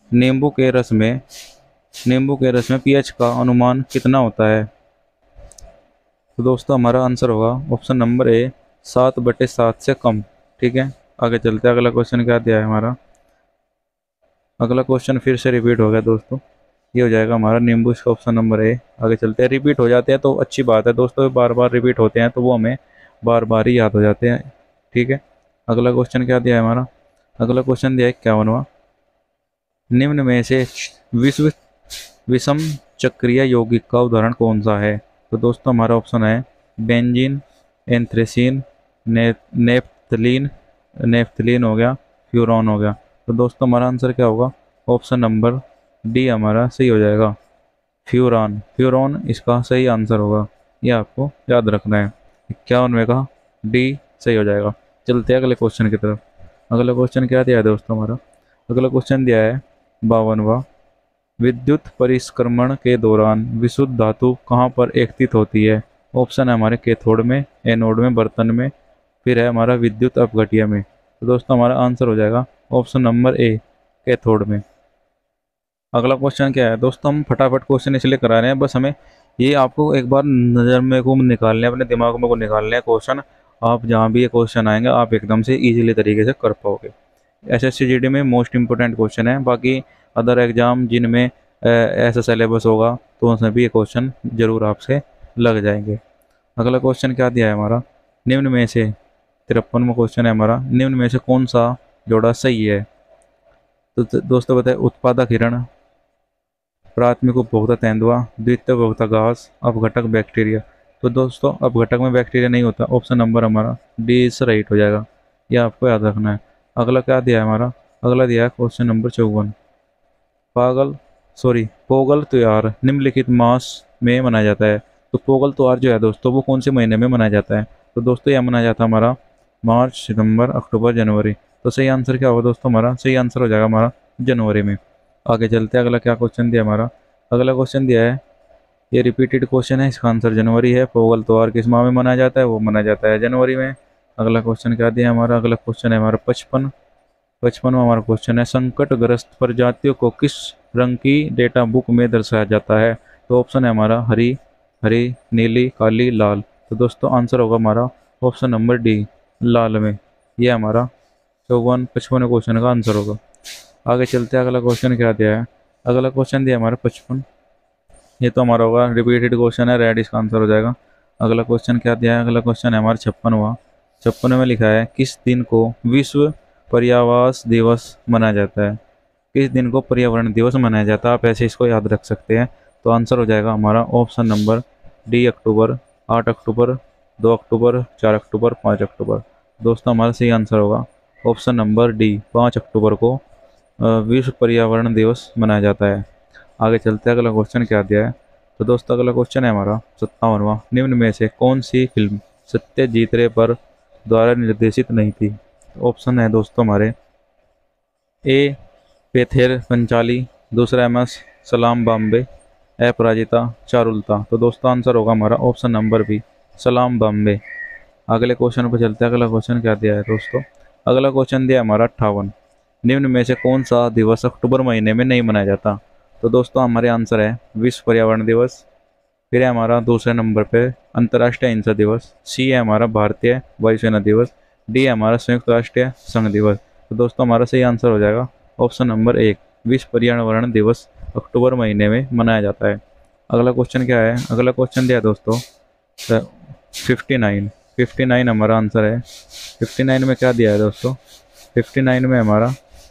Speaker 1: नींबू के रस में पीएच का अनुमान कितना होता है। तो दोस्तों हमारा आंसर होगा ऑप्शन नंबर ए, 7/7 से कम। ठीक है, आगे चलते हैं। अगला क्वेश्चन क्या दिया है हमारा। अगला क्वेश्चन फिर से रिपीट हो गया दोस्तों, ये हो जाएगा हमारा नींबू, इसका ऑप्शन नंबर ए। आगे चलते हैं। रिपीट हो जाते हैं तो अच्छी बात है दोस्तों, बार बार रिपीट होते हैं तो वो हमें बार बार ही याद हो जाते हैं। ठीक है, अगला क्वेश्चन क्या दिया है हमारा। अगला क्वेश्चन दिया है 51वां, निम्न में से विश्व विषम चक्रीय यौगिक का उदाहरण कौन सा है। तो दोस्तों हमारा ऑप्शन है बेंजीन, एंथ्रेसीन, नेफ्थलीन हो गया, फ्यूरॉन हो गया। तो दोस्तों हमारा आंसर क्या होगा ऑप्शन नंबर डी हमारा सही हो जाएगा, फ्यूरॉन इसका सही आंसर होगा। ये आपको याद रखना है। 51वें का डी सही हो जाएगा। चलते हैं अगले क्वेश्चन की तरफ। अगला क्वेश्चन क्या दिया है दोस्तों हमारा। अगला क्वेश्चन दिया है 52वां, विद्युत परिष्क्रमण के दौरान विशुद्ध धातु कहाँ पर एकत्रित होती है। ऑप्शन है हमारे कैथोड में, एनोड में, बर्तन में, फिर है हमारा विद्युत अपघट्य में। तो दोस्तों हमारा आंसर हो जाएगा ऑप्शन नंबर ए, कैथोड में। अगला क्वेश्चन क्या है दोस्तों, हम फटाफट क्वेश्चन इसलिए करा रहे हैं, बस हमें ये आपको एक बार नज़र में को निकालने, अपने दिमाग में को निकालने हैं क्वेश्चन। आप जहाँ भी ये क्वेश्चन आएंगे आप एकदम से इजीली तरीके से कर पाओगे। एसएससी जीडी में मोस्ट इंपोर्टेंट क्वेश्चन है। बाकी अदर एग्जाम जिनमें ऐसा सिलेबस होगा तो उसमें भी ये क्वेश्चन जरूर आपसे लग जाएंगे। अगला क्वेश्चन क्या दिया है हमारा, निम्न में से 53वां क्वेश्चन है हमारा, निम्न में से कौन सा जोड़ा सही है। तो दोस्तों बताए, उत्पादक हिरण, प्राथमिक उपभोक्ता तेंदुआ, द्वितीय उपभोक्ता घास, अपघटक बैक्टीरिया। तो दोस्तों अपघटक में बैक्टीरिया नहीं होता। ऑप्शन नंबर हमारा डी इज राइट हो जाएगा। यह आपको याद रखना है। अगला क्या दिया है हमारा, अगला दिया है क्वेश्चन नंबर 54। पागल सॉरी पोगल त्योहार निम्नलिखित मास में मनाया जाता है। तो पोगल त्योहार जो है दोस्तों वो कौन से महीने में मनाया जाता है? तो दोस्तों यह मनाया जाता है हमारा मार्च, सितंबर, अक्टूबर, जनवरी। तो सही आंसर क्या होगा दोस्तों? हमारा सही आंसर हो जाएगा हमारा जनवरी में। आगे चलते हैं, अगला क्या क्वेश्चन दिया हमारा, अगला क्वेश्चन दिया है, ये रिपीटेड क्वेश्चन है, इसका आंसर जनवरी है। पोगल त्योहार किस माह में मनाया जाता है? वो मनाया जाता है जनवरी में। अगला क्वेश्चन क्या दिया हमारा, अगला क्वेश्चन है हमारा 55। 55 में हमारा क्वेश्चन है, संकटग्रस्त प्रजातियों को किस रंग की डेटा बुक में दर्शाया जाता है? तो ऑप्शन है हमारा हरी, हरी, नीली, काली, लाल। तो दोस्तों आंसर होगा हमारा ऑप्शन नंबर डी, लाल में। यह हमारा 54 55 क्वेश्चन का आंसर होगा। आगे चलते हैं, अगला क्वेश्चन क्या दिया है, अगला क्वेश्चन दिया हमारा 55। ये तो हमारा होगा रिपीटेड क्वेश्चन है, रेड इसका आंसर हो जाएगा। अगला क्वेश्चन क्या दिया है, अगला क्वेश्चन है हमारा 56वां। 56 में लिखा है, किस दिन को विश्व पर्यावरण दिवस मनाया जाता है? किस दिन को पर्यावरण दिवस मनाया जाता है? आप ऐसे इसको याद रख सकते हैं। तो आंसर हो जाएगा हमारा option number D, October, 8 October, 2 October, 4 October, 5 October. दोस्तों हमारा सही आंसर होगा ऑप्शन नंबर डी, 5 अक्टूबर को विश्व पर्यावरण दिवस मनाया जाता है। आगे चलते हैं, अगला क्वेश्चन क्या दिया है। तो दोस्तों अगला क्वेश्चन है हमारा 57वां। निम्न में से कौन सी फिल्म सत्यजीत रे पर द्वारा निर्देशित नहीं थी? ऑप्शन है दोस्तों हमारे, ए पेथेर पंचाली, दूसरा एम एस सलाम बॉम्बे, अपराजिता, चारुलता। तो दोस्तों आंसर होगा हमारा ऑप्शन नंबर बी, सलाम बॉम्बे। अगले क्वेश्चन पर चलते हैं, अगला क्वेश्चन क्या दिया है दोस्तों, अगला क्वेश्चन दिया है हमारा 58। निम्न में से कौन सा दिवस अक्टूबर महीने में नहीं मनाया जाता? तो दोस्तों हमारे आंसर है विश्व पर्यावरण दिवस, फिर है हमारा दूसरे नंबर पे अंतर्राष्ट्रीय अहिंसा दिवस, सी है हमारा भारतीय वायुसेना दिवस, डी है हमारा संयुक्त राष्ट्रीय संघ दिवस। तो दोस्तों हमारा सही आंसर हो जाएगा ऑप्शन नंबर एक, विश्व पर्यावरण दिवस अक्टूबर महीने में मनाया जाता है। अगला क्वेश्चन क्या है, अगला क्वेश्चन दिया है दोस्तों 59। 59 हमारा आंसर है। 59 में क्या दिया है दोस्तों, 59 में हमारा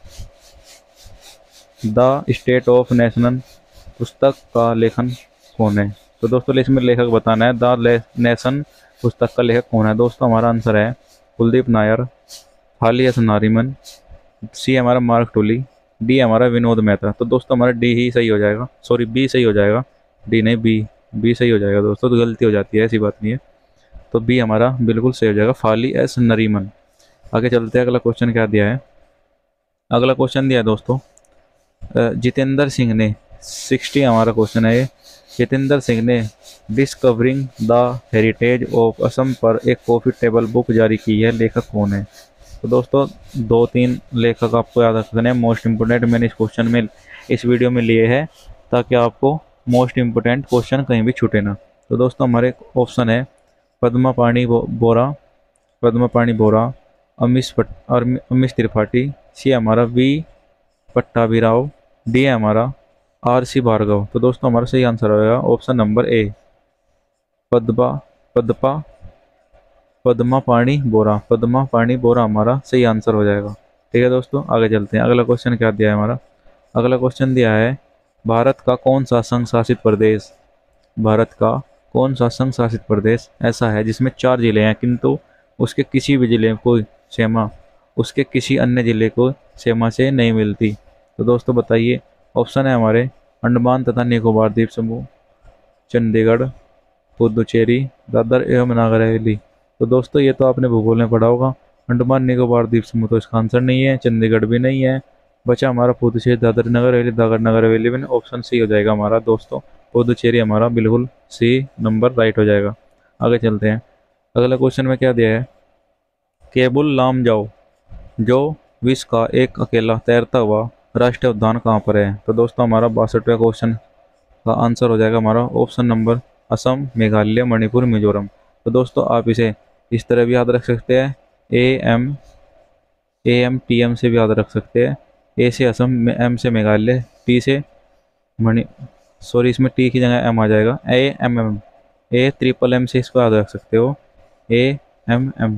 Speaker 1: द स्टेट ऑफ नेशनल पुस्तक का लेखन कौन है? तो दोस्तों इसमें लेखक बताना है, द नेशन पुस्तक का लेखक कौन है? दोस्तों हमारा आंसर है कुलदीप नायर, हाली एस नारीमन, सी हमारा मार्क टोली, डी हमारा विनोद मेहता। तो दोस्तों हमारा डी ही सही हो जाएगा, सॉरी बी सही हो जाएगा, डी नहीं बी, बी सही हो जाएगा दोस्तों, तो गलती हो जाती है, ऐसी बात नहीं है। तो बी हमारा बिल्कुल सही हो जाएगा, फाली एस नरीमन। आगे चलते हैं, अगला क्वेश्चन क्या दिया है, अगला क्वेश्चन दिया है दोस्तों जितेंद्र सिंह ने, 60 हमारा क्वेश्चन है ये, जितेंद्र सिंह ने discovering the heritage of Assam पर एक कॉफी टेबल बुक जारी की है, लेखक कौन है? तो दोस्तों 2-3 लेखक आपको याद रखने हैं, मोस्ट इंपोर्टेंट मैंने इस क्वेश्चन में इस वीडियो में लिए हैं ताकि आपको मोस्ट इंपोर्टेंट क्वेश्चन कहीं भी छूटे ना। तो दोस्तों हमारे ऑप्शन है पद्मा पाणी बोरा, पद्मा पाणी बोरा, अमीश त्रिपाठी, सी हमारा वी पट्टाभिराव, डी है हमारा आर सी भार्गव। तो दोस्तों हमारा सही आंसर होगा option number A, Padma Padma Padma Pani Bora, Padma Pani बोरा हमारा सही आंसर हो जाएगा। ठीक है दोस्तों, आगे चलते हैं, अगला क्वेश्चन क्या दिया है हमारा, अगला क्वेश्चन दिया है भारत का कौन सा संघ शासित प्रदेश, भारत का कौन सा संघ शासित प्रदेश ऐसा है जिसमें 4 जिले हैं किंतु उसके किसी भी जिले को सीमा उसके किसी अन्य जिले को सीमा से नहीं मिलती? तो दोस्तों बताइए, ऑप्शन है हमारे अंडमान तथा निकोबार द्वीप समूह, चंडीगढ़, पुदुचेरी, दादर एवं नागर हवेली। तो दोस्तों ये तो आपने भूगोल में पढ़ा होगा, अंडमान निकोबार द्वीप समूह तो इसका आंसर नहीं है, चंडीगढ़ भी नहीं है, बचा हमारा पुदुचेरी, दादर नगर हवेली, दादर नगर हवेली में ऑप्शन सी हो जाएगा हमारा दोस्तों, पुदुचेरी हमारा बिल्कुल सी नंबर राइट हो जाएगा। आगे चलते हैं, अगला क्वेश्चन में क्या दिया है, केबुल लामजाओ जो विश्व का एक अकेला तैरता हुआ राष्ट्रीय उद्यान कहाँ पर है? तो दोस्तों हमारा 62वें क्वेश्चन का आंसर हो जाएगा हमारा ऑप्शन नंबर असम, मेघालय, मणिपुर, मिजोरम। तो दोस्तों आप इसे इस तरह भी याद रख सकते हैं, AM से भी याद रख सकते हैं, ए से असम, एम से मेघालय, टी से मणि सॉरी इसमें टी की जगह एम आ जाएगा, AMM, AMM से इसको याद रख सकते हो, AMM,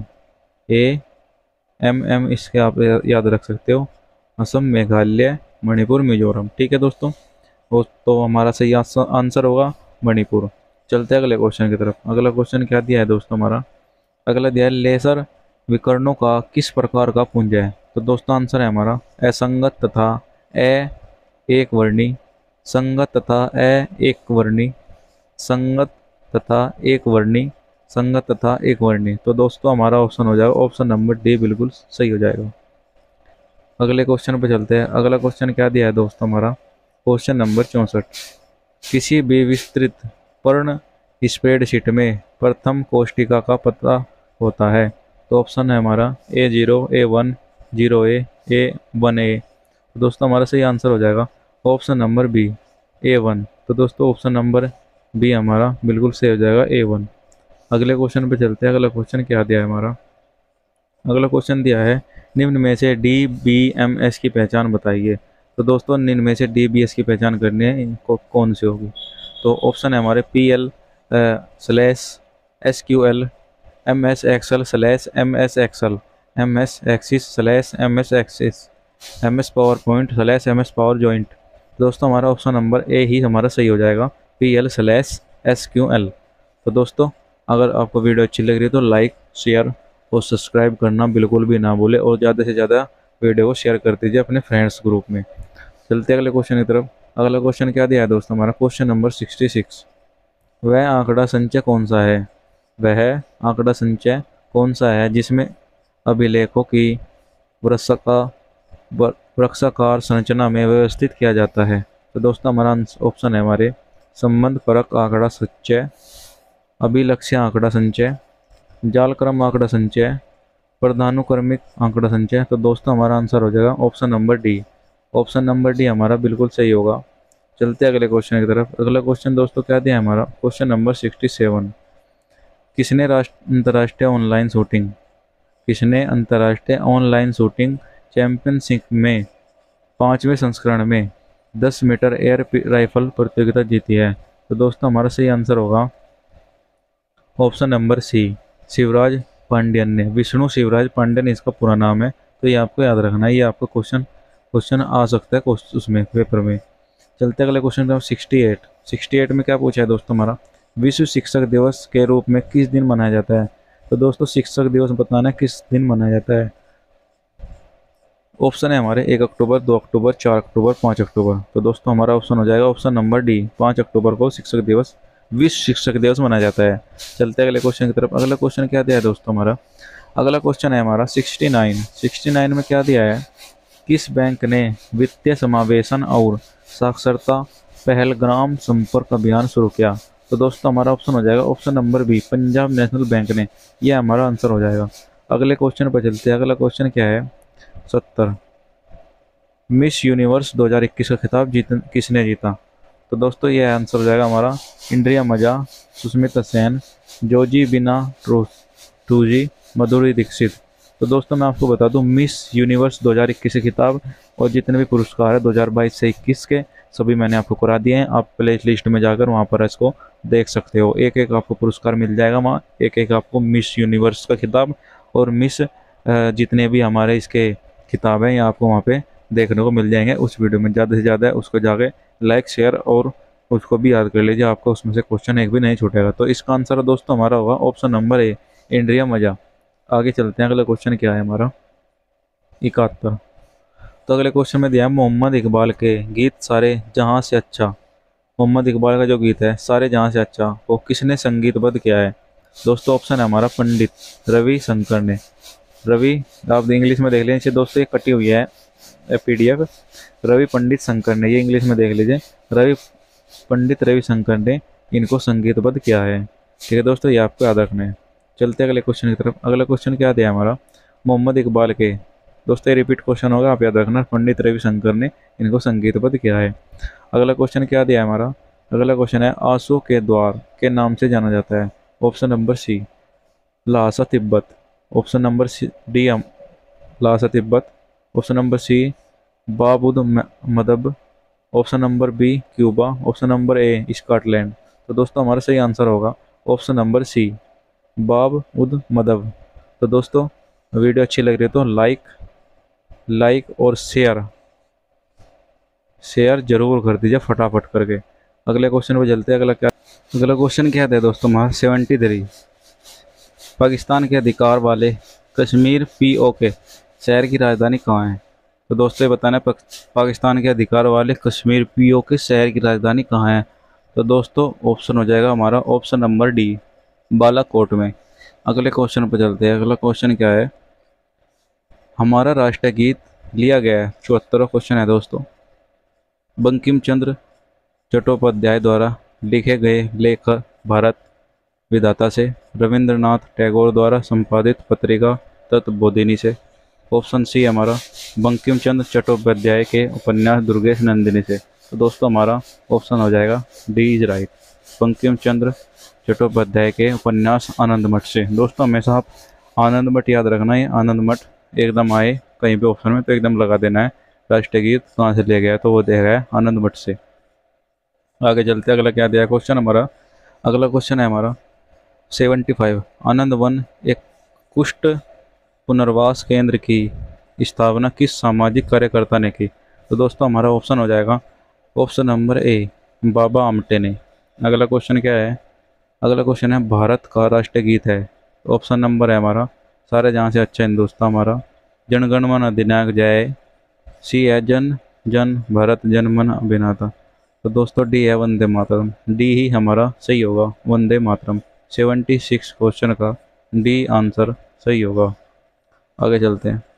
Speaker 1: AMM इसके आप याद रख सकते हो, असम, मेघालय, मणिपुर, मिजोरम। ठीक है दोस्तों, वो तो हमारा सही आंसर होगा मणिपुर। चलते हैं अगले क्वेश्चन की तरफ, अगला क्वेश्चन क्या दिया है दोस्तों हमारा, अगला दिया है लेजर विकर्णों का किस प्रकार का पुंज है? तो दोस्तों आंसर है हमारा असंगत तथा ए एक वर्णी, संगत तथा ए एक वर्णी, संगत तथा एक वर्णी, संगत तथा एक वर्णी। तो दोस्तों हमारा ऑप्शन हो जाएगा ऑप्शन नंबर डी बिल्कुल सही हो जाएगा। अगले क्वेश्चन पर चलते हैं। अगला क्वेश्चन क्या दिया है दोस्तों हमारा, क्वेश्चन नंबर 64। किसी भी विस्तृत पर्ण स्प्रेडशीट में प्रथम कोष्ठिका का पता होता है। तो ऑप्शन है हमारा A0, A1, 0A, A1A। तो दोस्तों हमारा सही आंसर हो जाएगा ऑप्शन नंबर बी A1। तो दोस्तों ऑप्शन नंबर बी हमारा बिल्कुल सही हो जाएगा A1। अगले क्वेश्चन पे चलते हैं। अगला क्वेश्चन क्या दिया है हमारा, अगला क्वेश्चन दिया है निम्न में से DBMS की पहचान बताइए। तो दोस्तों निम्न में से DBS की पहचान करनी है, इनको कौन सी होगी। तो ऑप्शन है हमारे PL/SQL, MS Excel/MS Excel, MS Axis/MS Axis, MS PowerPoint/MS PowerJoint। दोस्तों हमारा ऑप्शन नंबर ए ही हमारा सही हो जाएगा, PL/SQL। तो दोस्तों अगर आपको वीडियो अच्छी लग रही है तो लाइक, शेयर और सब्सक्राइब करना बिल्कुल भी ना भूले और ज़्यादा से ज़्यादा वीडियो को शेयर कर दीजिए अपने फ्रेंड्स ग्रुप में। चलते अगले क्वेश्चन की तरफ। अगला क्वेश्चन क्या दिया है दोस्तों हमारा, क्वेश्चन नंबर 66। वह आंकड़ा संचय कौन सा है, वह आंकड़ा संचय कौन सा है जिसमें अभिलेखों की वृक्षका वृक्षाकार संरचना में व्यवस्थित किया जाता है। तो दोस्तों हमारा ऑप्शन है हमारे संबंध परक आंकड़ा संचय, अभिलक्ष्य आंकड़ा संचय, जालक्रम आंकड़ा संचय, प्रधानुक्रमिक आंकड़ा संचय। तो दोस्तों हमारा आंसर हो जाएगा option number D. Option number D हमारा बिल्कुल सही होगा। चलते हैं अगले क्वेश्चन की तरफ। अगला क्वेश्चन दोस्तों क्या दिया है हमारा, क्वेश्चन नंबर 67। किसने अंतर्राष्ट्रीय ऑनलाइन शूटिंग किसने अंतर्राष्ट्रीय ऑनलाइन शूटिंग चैंपियनशिप में 5वें संस्करण में 10 मीटर एयर राइफल प्रतियोगिता जीती है। तो दोस्तों हमारा सही आंसर होगा option number C, Shivraj Pandian ने। विष्णु शिवराज पांड्यन इसका पूरा नाम है। तो ये आपको याद रखना है, ये आपको क्वेश्चन आ सकता है उसमें पेपर में। चलते अगले क्वेश्चन नंबर 68 में क्या पूछा है दोस्तों हमारा, विश्व शिक्षक दिवस के रूप में किस दिन मनाया जाता है। तो दोस्तों शिक्षक दिवस बताना है किस दिन मनाया जाता है। ऑप्शन है हमारे 1 अक्टूबर, 2 अक्टूबर, 4 अक्टूबर, 5 अक्टूबर। तो दोस्तों हमारा ऑप्शन हो जाएगा ऑप्शन नंबर डी, 5 अक्टूबर को विश्व शिक्षक दिवस मनाया जाता है। चलते हैं अगले क्वेश्चन की तरफ। अगला क्वेश्चन क्या दिया है दोस्तों हमारा, अगला क्वेश्चन है हमारा 69 में क्या दिया है, किस बैंक ने वित्तीय समावेशन और साक्षरता पहल ग्राम संपर्क अभियान शुरू किया। तो दोस्तों हमारा ऑप्शन हो जाएगा option number B, Punjab National Bank ने। यह हमारा आंसर हो जाएगा। अगले क्वेश्चन पर चलते हैं। अगला क्वेश्चन क्या है 70, मिस यूनिवर्स 2021 का खिताब किसने जीता। तो दोस्तों ये आंसर हो जाएगा हमारा इंद्रिया मजा, सुष्मिता सेन, जोजी बिना टूजी, मधुरी दीक्षित। तो दोस्तों मैं आपको बता दूं मिस यूनिवर्स 2021 के खिताब और जितने भी पुरस्कार है 2022 से 21 के सभी मैंने आपको करा दिए हैं। आप प्ले लिस्ट में जाकर वहाँ पर इसको देख सकते हो। एक एक आपको पुरस्कार मिल जाएगा वहाँ, एक एक आपको मिस यूनिवर्स का खिताब और मिस जितने भी हमारे इसके खिताब हैं ये आपको वहाँ पे देखने को मिल जाएंगे उस वीडियो में। ज़्यादा से ज़्यादा उसको जाके लाइक शेयर और उसको भी याद कर लीजिए, आपको उसमें से क्वेश्चन एक भी नहीं छूटेगा। तो इसका आंसर दोस्तों हमारा होगा ऑप्शन नंबर ए, इंडिया मजा। आगे चलते हैं। अगला क्वेश्चन क्या है हमारा 71। तो अगले क्वेश्चन में दिया है मोहम्मद इकबाल के गीत सारे जहां से अच्छा। मोहम्मद इकबाल का जो गीत है सारे जहां से अच्छा वो किसने संगीतबद्ध किया है। दोस्तों ऑप्शन है हमारा पंडित रवि शंकर ने। रवि आप इंग्लिश में देख लीजिए दोस्तों, ये कटी हुई है PDF, रवि पंडित शंकर ने, ये इंग्लिश में देख लीजिए, पंडित रवि शंकर ने इनको संगीतबद्ध किया है। ठीक है दोस्तों, ये आपको याद रखना है। चलते अगले क्वेश्चन की तरफ। अगला क्वेश्चन क्या दिया हमारा, मोहम्मद इकबाल के, दोस्तों ये रिपीट क्वेश्चन होगा, आप याद रखना, पंडित रवि शंकर ने इनको संगीतबद्ध किया है। अगला क्वेश्चन क्या दिया है हमारा, अगला क्वेश्चन है आंसू के द्वार के नाम से जाना जाता है। Option number C, Lhasa Tibet. Option number D Lhasa Tibet. Option number C, बाबुद मदब। Option number B, Cuba. Option number A, Scotland. तो दोस्तों हमारा सही आंसर होगा ऑप्शन नंबर सी, बाब उद मदब। तो दोस्तों वीडियो अच्छी लग रही है तो लाइक और शेयर जरूर कर दीजिए फटाफट करके। अगले क्वेश्चन पर चलते हैं। अगला क्वेश्चन क्या है दोस्तों हमारा 73, पाकिस्तान के अधिकार वाले कश्मीर POK शहर की राजधानी कहाँ है? तो दोस्तों ये बताना है पाकिस्तान के अधिकार वाले कश्मीर पीओ के शहर की राजधानी कहाँ है? तो दोस्तों ऑप्शन हो जाएगा हमारा ऑप्शन नंबर डी, बालाकोट में। अगले क्वेश्चन पर चलते हैं। अगला क्वेश्चन क्या है? हमारा राष्ट्रीय गीत लिया गया है, 74वां क्वेश्चन है दोस्तों, बंकिम चंद्र चट्टोपाध्याय द्वारा लिखे गए लेख भारत विधाता से, रविंद्रनाथ टैगोर द्वारा संपादित पत्रिका तत्वबोधिनी से। ऑप्शन सी हमारा बंकिम चंद्र चट्टोपाध्याय के उपन्यास दुर्गेश नंदिनी से। तो दोस्तों हमारा ऑप्शन हो जाएगा D is right, Bankim Chandra Chattopadhyay के उपन्यास आनंद मठ से। दोस्तों हमेशा आप आनंद मठ याद रखना है, आनंद मठ एकदम आए कहीं पे ऑप्शन में तो एकदम लगा देना है राष्ट्रीय गीत कहाँ से लिया गया है, तो वो दिया गया है आनंद मठ से। आगे चलते अगला क्या दिया क्वेश्चन हमारा। अगला क्वेश्चन है हमारा 75, आनंद वन एक कुष्ठ पुनर्वास केंद्र की स्थापना किस सामाजिक कार्यकर्ता ने की? तो दोस्तों हमारा ऑप्शन हो जाएगा option number A, Baba Amte ने। अगला क्वेश्चन क्या है? अगला क्वेश्चन है भारत का राष्ट्रीय गीत है, ऑप्शन नंबर है हमारा सारे जहाँ से अच्छा हिंदुस्तान हमारा जनगण मन अधिनायक जय, सी है जन जन भारत जनमन अभिनाता। तो दोस्तों डी है वंदे मातरम, डी ही हमारा सही होगा, वंदे मातरम। 76 क्वेश्चन का डी आंसर सही होगा। आगे चलते हैं।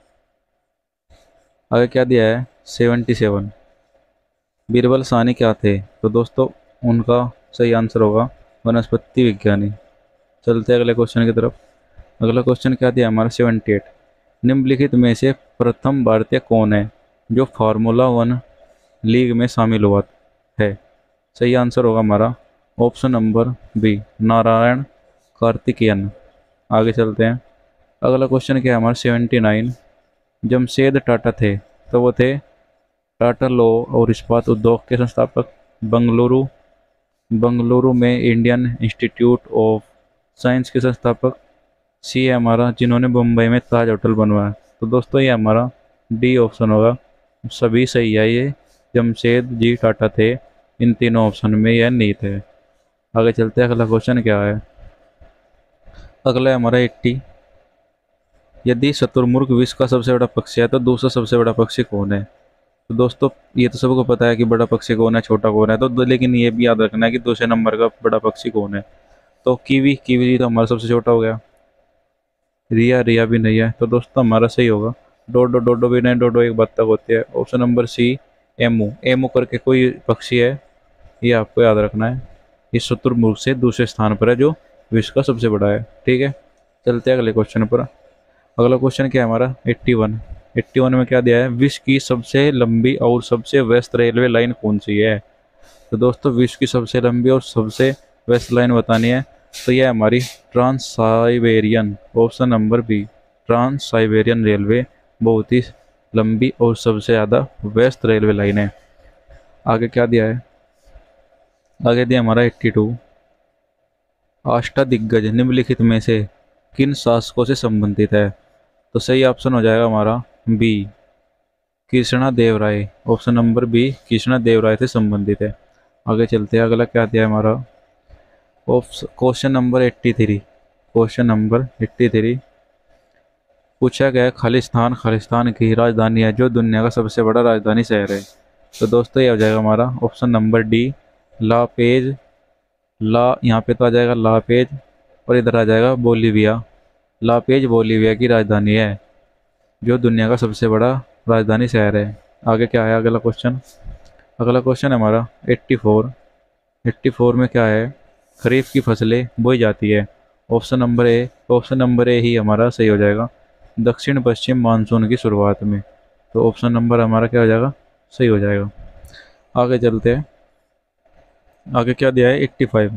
Speaker 1: आगे क्या दिया है 77, बीरबल साहनी क्या थे? तो दोस्तों उनका सही आंसर होगा वनस्पति विज्ञानी। चलते हैं अगले क्वेश्चन की तरफ। अगला क्वेश्चन क्या दिया हमारा 78, निम्नलिखित में से प्रथम भारतीय कौन है जो फार्मूला वन लीग में शामिल हुआ है? सही आंसर होगा हमारा option number B, Narayan Karthikeyan. आगे चलते हैं। अगला क्वेश्चन क्या है हमारा 79, जमशेद टाटा थे तो वो थे टाटा लॉ और इस्पात उद्योग के संस्थापक, बंगलुरु बंगलुरु में इंडियन इंस्टीट्यूट ऑफ साइंस के संस्थापक, सी है हमारा जिन्होंने मुंबई में ताज होटल बनवाया। तो दोस्तों ये हमारा डी ऑप्शन होगा, सभी सही है ये, जमशेद जी टाटा थे, इन तीनों ऑप्शन में यह नहीं थे। आगे चलते हैं। अगला क्वेश्चन क्या है? अगला है हमारा 80, यदि शुतुरमुर्ग विश्व का सबसे बड़ा पक्षी है तो दूसरा सबसे बड़ा पक्षी कौन है? तो दोस्तों ये तो सबको पता है कि बड़ा पक्षी कौन है, छोटा कौन है, तो लेकिन ये भी याद रखना है कि दूसरे नंबर का बड़ा पक्षी कौन है। तो कीवी, कीवी तो हमारा सबसे छोटा हो गया। रिया, रिया भी नहीं है, तो दोस्तों हमारा सही होगा डोडो, डोडो भी नहीं, डोडो एक बत्तख होती है। Option number C, emu, emu करके कोई पक्षी है, ये आपको याद रखना है। ये शुतुरमुर्ग से दूसरे स्थान पर है जो विश्व का सबसे बड़ा है। ठीक है, चलते हैं अगले क्वेश्चन पर। अगला क्वेश्चन क्या है हमारा 81, 81 में क्या दिया है? विश्व की सबसे लंबी और सबसे व्यस्त रेलवे लाइन कौन सी है? तो दोस्तों विश्व की सबसे लंबी और सबसे व्यस्त लाइन बतानी है तो यह हमारी Trans Siberian, option number B, Trans Siberian railway बहुत ही लंबी और सबसे ज़्यादा व्यस्त रेलवे लाइन है। आगे क्या दिया है? आगे दिया हमारा 82, अष्टादिग्गज निम्नलिखित में से किन शासकों से संबंधित है? तो सही ऑप्शन हो जाएगा हमारा B, Krishna Dev Rai, option number B, Krishna Dev Rai से संबंधित है। आगे चलते हैं। अगला क्या दिया है हमारा क्वेश्चन नंबर 83, क्वेश्चन नंबर 83 पूछा गया खालिस्तान, खालिस्तान की राजधानी है जो दुनिया का सबसे बड़ा राजधानी शहर है? तो दोस्तों ये हो जाएगा हमारा option number D, La Page, La यहाँ पे तो आ जाएगा ला पेज और इधर आ जाएगा बोलीविया। ला पेज बोलीविया की राजधानी है जो दुनिया का सबसे बड़ा राजधानी शहर है। आगे क्या है अगला क्वेश्चन? अगला क्वेश्चन है हमारा 84, 84 में क्या है? खरीफ की फसलें बोई जाती है, option number A, option number A ही हमारा सही हो जाएगा, दक्षिण पश्चिम मानसून की शुरुआत में। तो ऑप्शन नंबर हमारा क्या हो जाएगा? सही हो जाएगा। आगे चलते हैं। आगे क्या दिया है 85,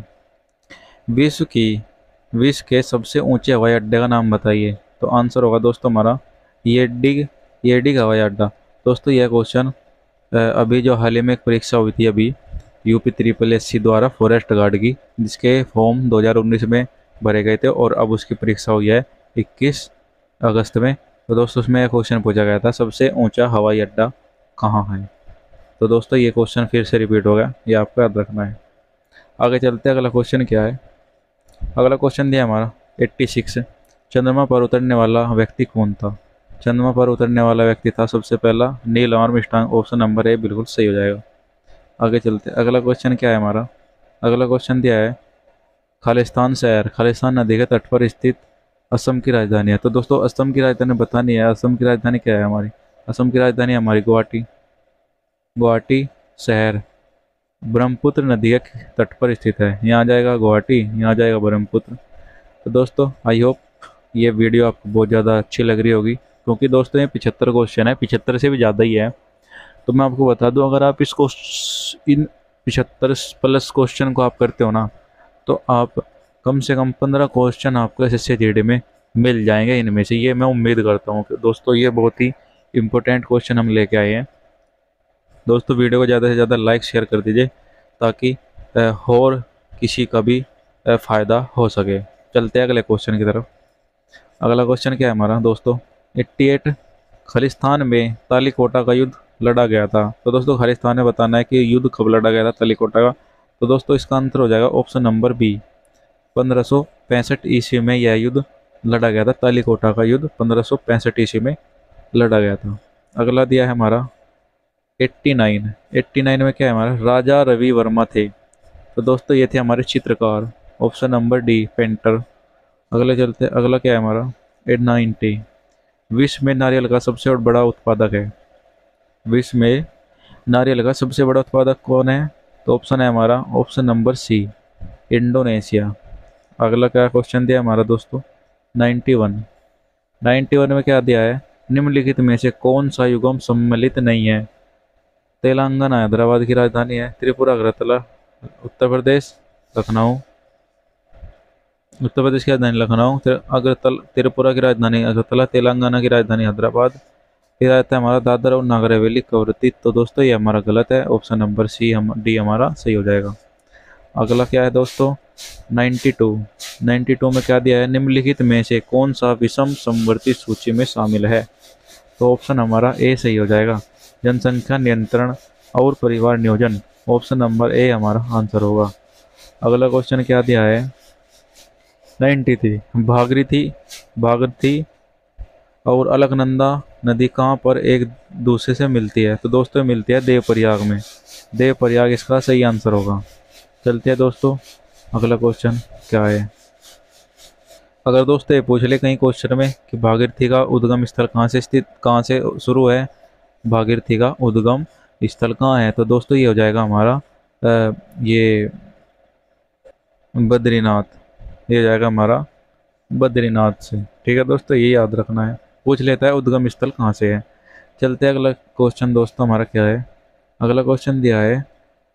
Speaker 1: विश्व के सबसे ऊंचे हवाई अड्डे का नाम बताइए? तो आंसर होगा दोस्तों हमारा येडिग, येडिग हवाई अड्डा। दोस्तों यह क्वेश्चन अभी जो हाल ही में एक परीक्षा हुई थी अभी यूपी SSSC द्वारा फॉरेस्ट गार्ड की, जिसके फॉर्म 2019 में भरे गए थे और अब उसकी परीक्षा हुई है 21 अगस्त में। तो दोस्तों उसमें यह क्वेश्चन पूछा गया था सबसे ऊंचा हवाई अड्डा कहाँ है? तो दोस्तों ये क्वेश्चन फिर से रिपीट हो गया, ये आपको याद रखना है। आगे चलते हैं। अगला क्वेश्चन क्या है? अगला क्वेश्चन दिया हमारा 86, चंद्रमा पर उतरने वाला व्यक्ति कौन था? चंद्रमा पर उतरने वाला व्यक्ति था सबसे पहला? Neil Armstrong. Option number A बिल्कुल सही हो जाएगा। आगे चलते, अगला क्वेश्चन क्या है हमारा? अगला क्वेश्चन दिया है खालिस्तान शहर खालिस्तान नदी के तट पर स्थित असम की राजधानी है। तो दोस्तों असम की राजधानी बतानी है। असम की राजधानी क्या है हमारी? असम की राजधानी हमारी गुवाहाटी। गुवाहाटी शहर ब्रह्मपुत्र नदी के तट पर स्थित है। यहाँ आ जाएगा गुवाहाटी, यहाँ आ जाएगा ब्रह्मपुत्र। तो दोस्तों आई होप ये वीडियो आपको बहुत ज़्यादा अच्छी लग रही होगी, क्योंकि दोस्तों ये 75 क्वेश्चन है, 75 से भी ज़्यादा ही है। तो मैं आपको बता दूं, अगर आप इसको इन 75+ क्वेश्चन को आप करते हो ना, तो आप कम से कम 15 क्वेश्चन आपको एसएससी जीडी में मिल जाएंगे। इनमें से ये मैं उम्मीद करता हूँ कि दोस्तों ये बहुत ही इंपॉर्टेंट क्वेश्चन हम लेके आए हैं। दोस्तों वीडियो को ज़्यादा से ज़्यादा लाइक शेयर कर दीजिए, ताकि और किसी का भी फ़ायदा हो सके। चलते हैं अगले क्वेश्चन की तरफ। अगला क्वेश्चन क्या है हमारा दोस्तों? 88 खालिस्तान में तालीकोटा का युद्ध लड़ा गया था। तो दोस्तों खालिस्तान में बताना है कि युद्ध कब लड़ा गया था तालीकोटा का। तो दोस्तों इसका आंसर हो जाएगा ऑप्शन नंबर बी, 1565 ईस्वी में यह युद्ध लड़ा गया था। तालीकोटा का युद्ध 1565 ईस्वी में लड़ा गया था। अगला दिया है हमारा 89। 89 में क्या है हमारा? राजा रवि वर्मा थे। तो दोस्तों ये थे हमारे चित्रकार। Option number D, painter. अगले चलते, अगला क्या है हमारा? 90। विश्व में नारियल का सबसे बड़ा उत्पादक है। विश्व में नारियल का सबसे बड़ा उत्पादक कौन है? तो ऑप्शन है हमारा ऑप्शन नंबर सी, इंडोनेशिया। अगला क्या क्वेश्चन दिया हमारा दोस्तों? 91। 91 में क्या दिया है? निम्नलिखित में से कौन सा युग्म सम्मिलित नहीं है? तेलंगाना हैदराबाद की राजधानी है। त्रिपुरा अगरतला। उत्तर प्रदेश लखनऊ। उत्तर प्रदेश की राजधानी लखनऊ। त्रिपुरा की राजधानी अगरतला। तेलंगाना की राजधानी हैदराबाद। फिर आता है हमारा दादर और नगर हवेली कवरत्ती। तो दोस्तों ये हमारा गलत है। ऑप्शन नंबर सी, हम डी हमारा सही हो जाएगा। अगला क्या है दोस्तों? 92। 92 में क्या दिया है? निम्नलिखित में से कौन सा विषम समवर्ती सूची में शामिल है? तो ऑप्शन हमारा ए सही हो जाएगा, जनसंख्या नियंत्रण और परिवार नियोजन। ऑप्शन नंबर ए हमारा आंसर होगा। अगला क्वेश्चन क्या दिया है? 93। भागीरथी और अलकनंदा नदी कहाँ पर एक दूसरे से मिलती है? तो दोस्तों मिलती है देवप्रयाग में। देवप्रयाग इसका सही आंसर होगा। चलते हैं दोस्तों अगला क्वेश्चन क्या है? अगर दोस्तों ये पूछ ले कहीं क्वेश्चन में कि भागीरथी का उद्गम स्थल कहाँ से शुरू है, भागीरथी का उद्गम स्थल कहाँ है? तो दोस्तों ये हो जाएगा हमारा ये बद्रीनाथ। ये हो जाएगा हमारा बद्रीनाथ से। ठीक है दोस्तों, ये याद रखना है। पूछ लेता है उद्गम स्थल कहाँ से है। चलते हैं अगला क्वेश्चन दोस्तों हमारा क्या है? अगला क्वेश्चन दिया है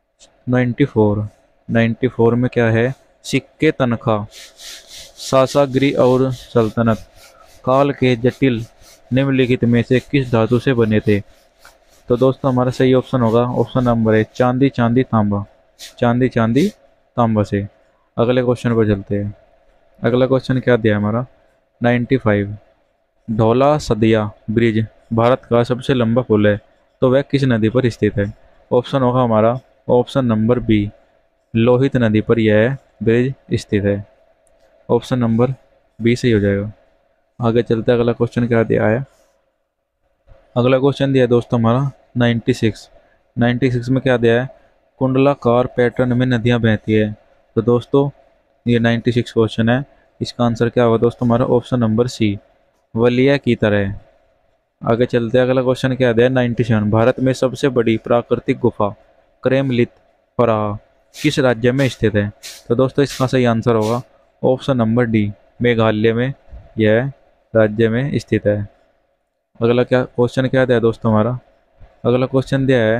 Speaker 1: 94। 94 में क्या है? सिक्के तनख्वाह सासागिरी और सल्तनत काल के जटिल निम्नलिखित में से किस धातु से बने थे? तो दोस्तों हमारा सही ऑप्शन होगा ऑप्शन नंबर है चांदी चांदी तांबा। चांदी चांदी तांबा से। अगले क्वेश्चन पर चलते हैं। अगला क्वेश्चन क्या दिया है हमारा? 95। धौला सदिया ब्रिज भारत का सबसे लंबा पुल है, तो वह किस नदी पर स्थित है? ऑप्शन होगा हमारा ऑप्शन नंबर बी, लोहित नदी पर यह ब्रिज स्थित है। ऑप्शन नंबर बी सही हो जाएगा। आगे चलते हैं, अगला क्वेश्चन क्या दिया है? अगला क्वेश्चन दिया है दोस्तों हमारा 96। 96 में क्या दिया है? कुंडलाकार पैटर्न में नदियां बहती है। तो दोस्तों ये 96 क्वेश्चन है। इसका आंसर क्या होगा दोस्तों हमारा? ऑप्शन नंबर सी, वलिया की तरह। आगे चलते हैं, अगला क्वेश्चन क्या दिया है? 97। भारत में सबसे बड़ी प्राकृतिक गुफा क्रेमलित फराह किस राज्य में स्थित है? तो दोस्तों इसका सही आंसर होगा ऑप्शन नंबर डी, मेघालय में यह राज्य में स्थित है। अगला क्या क्वेश्चन क्या दिया दोस्तों हमारा? अगला क्वेश्चन दिया है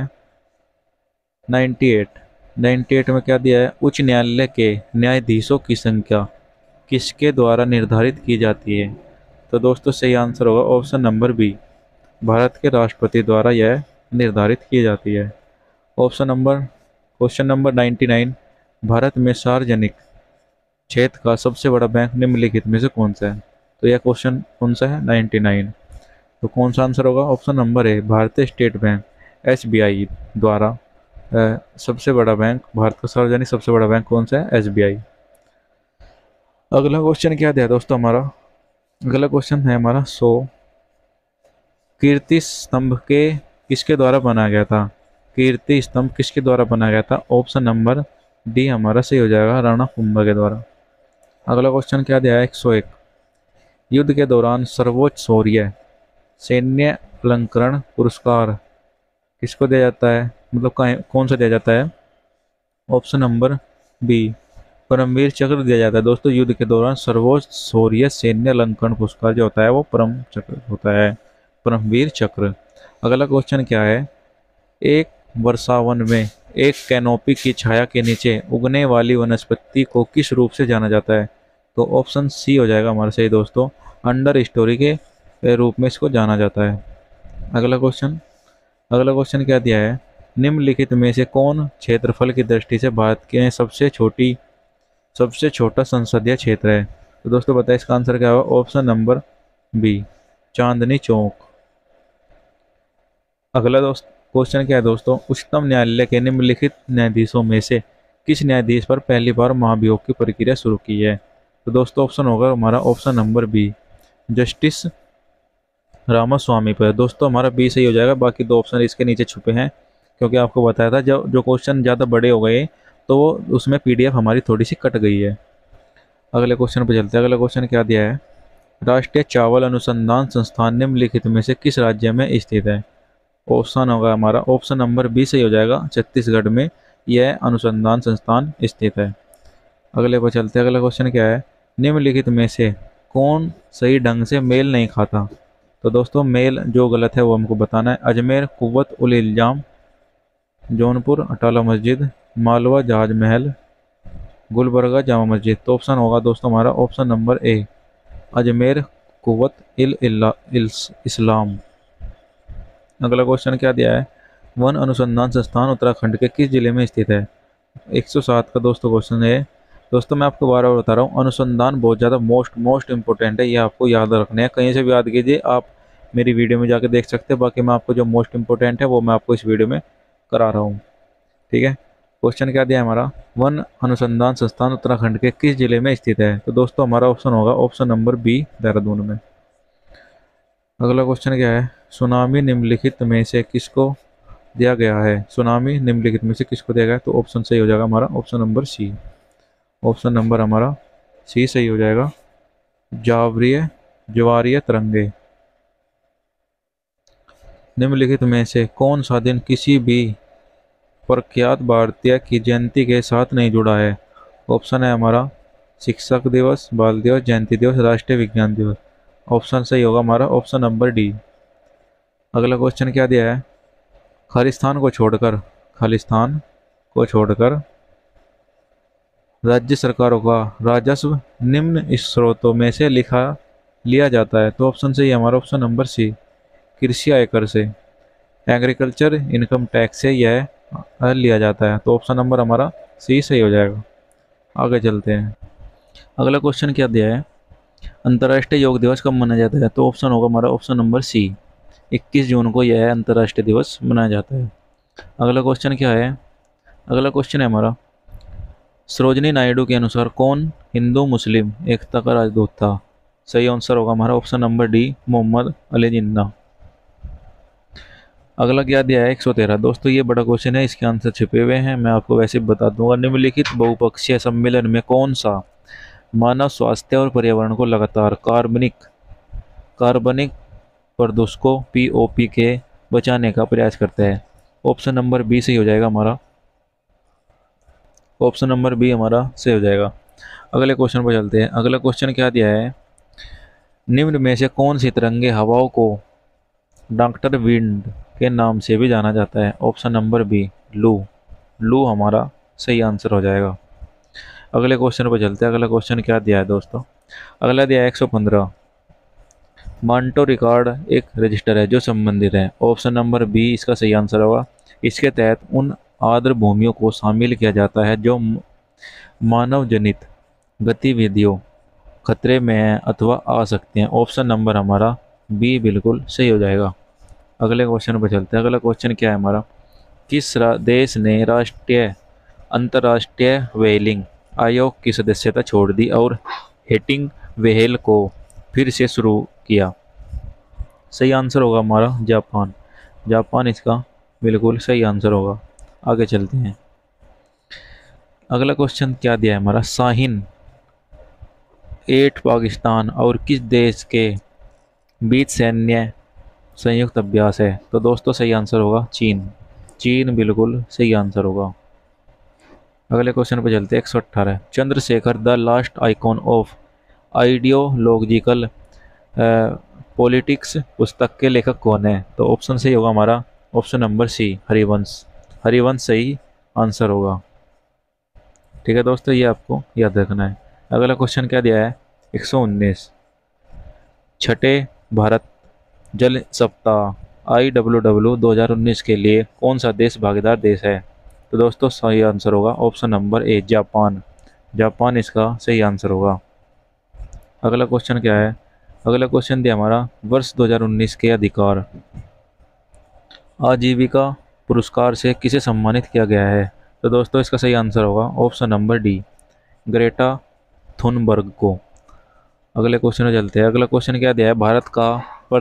Speaker 1: 98। 98 में क्या दिया है? उच्च न्यायालय के न्यायाधीशों की संख्या किसके द्वारा निर्धारित की जाती है? तो दोस्तों सही आंसर होगा ऑप्शन नंबर बी, भारत के राष्ट्रपति द्वारा यह निर्धारित की जाती है। Question number 99। भारत में सार्वजनिक क्षेत्र का सबसे बड़ा बैंक निम्नलिखित में से कौन सा है? तो यह क्वेश्चन कौन सा है? 99। तो कौन सा आंसर होगा? ऑप्शन नंबर ए, भारतीय स्टेट बैंक एसबीआई द्वारा सबसे बड़ा बैंक, भारत का सार्वजनिक सबसे बड़ा बैंक कौन सा है? एसबीआई। अगला क्वेश्चन क्या दिया दोस्तों हमारा? अगला क्वेश्चन है हमारा 100। कीर्ति स्तंभ के किसके द्वारा बनाया गया था? कीर्ति स्तंभ किसके द्वारा बनाया गया था? ऑप्शन नंबर डी हमारा सही हो जाएगा, राणा कुंभा के द्वारा। अगला क्वेश्चन क्या दिया है? 101। युद्ध के दौरान सर्वोच्च शौर्य सैन्य अलंकरण पुरस्कार किसको दिया जाता है? मतलब कौन सा दिया जाता है? ऑप्शन नंबर बी परमवीर चक्र दिया जाता है। दोस्तों, युद्ध के दौरान सर्वोच्च शौर्य सैन्य अलंकरण पुरस्कार जो होता है वो परम चक्र होता है, परमवीर चक्र। अगला क्वेश्चन क्या है? एक वर्षावन में एक कैनोपी की छाया के नीचे उगने वाली वनस्पति को किस रूप से जाना जाता है? तो ऑप्शन सी हो जाएगा हमारा सही दोस्तों, अंडर स्टोरी के रूप में इसको जाना जाता है। अगला क्वेश्चन क्या दिया है? निम्नलिखित में से कौन क्षेत्रफल की दृष्टि से भारत के सबसे छोटा संसदीय क्षेत्र है? तो दोस्तों बताइए इसका आंसर क्या होगा? Option number B Chandni Chowk. अगला क्वेश्चन क्या है दोस्तों? उच्चतम न्यायालय के निम्नलिखित न्यायाधीशों में से किस न्यायाधीश पर पहली बार महाभियोग की प्रक्रिया शुरू की है? तो दोस्तों ऑप्शन होगा हमारा option number B justice Ramaswamy पर। दोस्तों हमारा बी सही हो जाएगा, बाकी दो ऑप्शन इसके नीचे छुपे हैं, क्योंकि आपको बताया था जब जो क्वेश्चन ज़्यादा बड़े हो गए तो वो उसमें पीडीएफ हमारी थोड़ी सी कट गई है। अगले क्वेश्चन पर चलते हैं। अगला क्वेश्चन क्या दिया है? राष्ट्रीय चावल अनुसंधान संस्थान निम्नलिखित में से किस राज्य में स्थित है? ऑप्शन होगा हमारा ऑप्शन नंबर बी सही हो जाएगा, छत्तीसगढ़ में यह अनुसंधान संस्थान स्थित है। अगले पर चलते हैं। अगला क्वेश्चन क्या है? निम्नलिखित में से कौन सही ढंग से मेल नहीं खाता? तो दोस्तों मेल जो गलत है वो हमको बताना है। अजमेर कुव्वत उल इल्जाम, जौनपुर अटाला मस्जिद, मालवा जहाज महल, गुलबर्गा जामा मस्जिद। तो ऑप्शन होगा दोस्तों हमारा option number A Ajmer Quwwat Islam. अगला क्वेश्चन क्या दिया है? वन अनुसंधान संस्थान उत्तराखंड के किस जिले में स्थित है? 107 का दोस्तों क्वेश्चन है। दोस्तों मैं आपको बार बार बता रहा हूँ, अनुसंधान बहुत ज़्यादा मोस्ट इंपॉर्टेंट है, ये आपको याद रखना है। कहीं से भी याद कीजिए, आप मेरी वीडियो में जाके देख सकते हैं। बाकी मैं आपको जो मोस्ट इंपॉर्टेंट है वो मैं आपको इस वीडियो में करा रहा हूँ, ठीक है। क्वेश्चन क्या दिया है हमारा? वन अनुसंधान संस्थान उत्तराखंड के किस जिले में स्थित है? तो दोस्तों हमारा ऑप्शन होगा ऑप्शन नंबर बी देहरादून में। अगला क्वेश्चन क्या है? सुनामी निम्नलिखित में से किसको दिया गया है? सुनामी निम्नलिखित में से किसको दिया गया है? तो ऑप्शन सही हो जाएगा हमारा option number C. Option number हमारा सी सही हो जाएगा, ज्वारीय तरंगे। निम्नलिखित में से कौन सा दिन किसी भी प्रख्यात भारतीय की जयंती के साथ नहीं जुड़ा है? ऑप्शन है हमारा शिक्षक दिवस, बाल दिवस, जयंती दिवस, राष्ट्रीय विज्ञान दिवस। ऑप्शन सही होगा हमारा ऑप्शन नंबर डी। अगला क्वेश्चन क्या दिया है? खालिस्तान को छोड़कर राज्य सरकारों का राजस्व निम्न स्रोतों में से लिया जाता है। तो ऑप्शन सही है हमारा ऑप्शन नंबर सी कृषि आयकर से, एग्रीकल्चर इनकम टैक्स से यह लिया जाता है। तो ऑप्शन नंबर हमारा सी सही हो जाएगा। आगे चलते हैं। अगला क्वेश्चन क्या दिया है? अंतर्राष्ट्रीय योग दिवस कब मनाया जाता है? तो ऑप्शन होगा हमारा ऑप्शन नंबर सी 21 जून को यह अंतर्राष्ट्रीय दिवस मनाया जाता है। अगला क्वेश्चन क्या है? अगला क्वेश्चन है हमारा सरोजिनी नायडू के अनुसार कौन हिंदू मुस्लिम एकता का राजदूत था? सही आंसर होगा हमारा option number D Mohammad Ali Jinnah. अगला क्या दिया है? 113। दोस्तों ये बड़ा क्वेश्चन है, इसके आंसर छिपे हुए हैं, मैं आपको वैसे बता दूंगा। निम्नलिखित बहुपक्षीय सम्मेलन में कौन सा मानव स्वास्थ्य और पर्यावरण को लगातार कार्बनिक प्रदूषकों पीओपी के बचाने का प्रयास करता है? ऑप्शन नंबर बी सही हो जाएगा हमारा ऑप्शन नंबर बी हमारा सही हो जाएगा। अगले क्वेश्चन पर चलते हैं। अगला क्वेश्चन क्या दिया है? निम्न में से कौन सी तरंगे हवाओं को डॉक्टर विंड के नाम से भी जाना जाता है? ऑप्शन नंबर बी लू हमारा सही आंसर हो जाएगा। अगले क्वेश्चन पर चलते हैं। अगला क्वेश्चन क्या दिया है दोस्तों? अगला दिया है 115। मांटो रिकॉर्ड एक रजिस्टर है जो संबंधित है। ऑप्शन नंबर बी इसका सही आंसर होगा। इसके तहत उन आर्द्र भूमियों को शामिल किया जाता है जो मानव जनित गतिविधियों खतरे में हैं अथवा आ सकते हैं। ऑप्शन नंबर हमारा बी बिल्कुल सही हो जाएगा। अगले क्वेश्चन पर चलते हैं। अगला क्वेश्चन क्या है हमारा? किस देश ने अंतर्राष्ट्रीय व्हेलिंग आयोग की सदस्यता छोड़ दी और हेटिंग व्हेल को फिर से शुरू किया? सही आंसर होगा हमारा जापान। जापान इसका बिल्कुल सही आंसर होगा। आगे चलते हैं। अगला क्वेश्चन क्या दिया है हमारा, शाहीन 8 पाकिस्तान और किस देश के बीच सैन्य संयुक्त अभ्यास है? तो दोस्तों सही आंसर होगा चीन। चीन बिल्कुल सही आंसर होगा। अगले क्वेश्चन पर चलते हैं। 118, Chandrashekhar the last icon of ideological politics पुस्तक के लेखक कौन है? तो ऑप्शन सही होगा हमारा option number C, Harivansh. Harivansh सही आंसर होगा। ठीक है दोस्तों, ये आपको याद रखना है। अगला क्वेश्चन क्या दिया है? 119, छठे भारत जल सप्ताह IWW 2019 के लिए कौन सा देश भागीदार देश है? तो दोस्तों सही आंसर होगा option number A, Japan. Japan इसका सही आंसर होगा। अगला क्वेश्चन क्या है? अगला क्वेश्चन दिया हमारा, वर्ष 2019 के अधिकार आजीविका पुरस्कार से किसे सम्मानित किया गया है? तो दोस्तों इसका सही आंसर होगा option number D, Greta Thunberg को। अगले क्वेश्चन में चलते हैं। अगला क्वेश्चन क्या दिया है? भारत का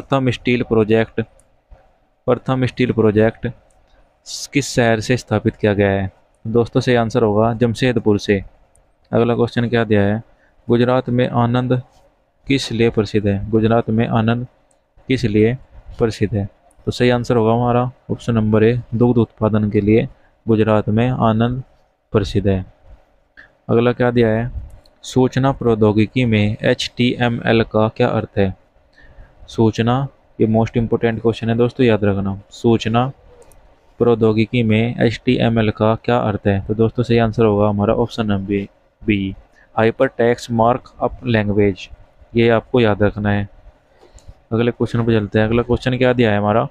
Speaker 1: प्रथम स्टील प्रोजेक्ट किस शहर से स्थापित किया गया है? दोस्तों सही आंसर होगा जमशेदपुर से। अगला क्वेश्चन क्या दिया है? गुजरात में आनंद किस लिए प्रसिद्ध है? गुजरात में आनंद किस लिए प्रसिद्ध है? तो सही आंसर होगा हमारा ऑप्शन नंबर ए, दुग्ध उत्पादन के लिए गुजरात में आनंद प्रसिद्ध है। अगला क्या दिया है? सूचना प्रौद्योगिकी में HTML का क्या अर्थ है? सूचना, ये मोस्ट इंपोर्टेंट क्वेश्चन है दोस्तों, याद रखना। सूचना प्रौद्योगिकी में HTML का क्या अर्थ है? तो दोस्तों सही आंसर होगा हमारा option number B, hyper text markup language. ये आपको याद रखना है। अगले क्वेश्चन पर चलते हैं। अगला क्वेश्चन क्या दिया है हमारा?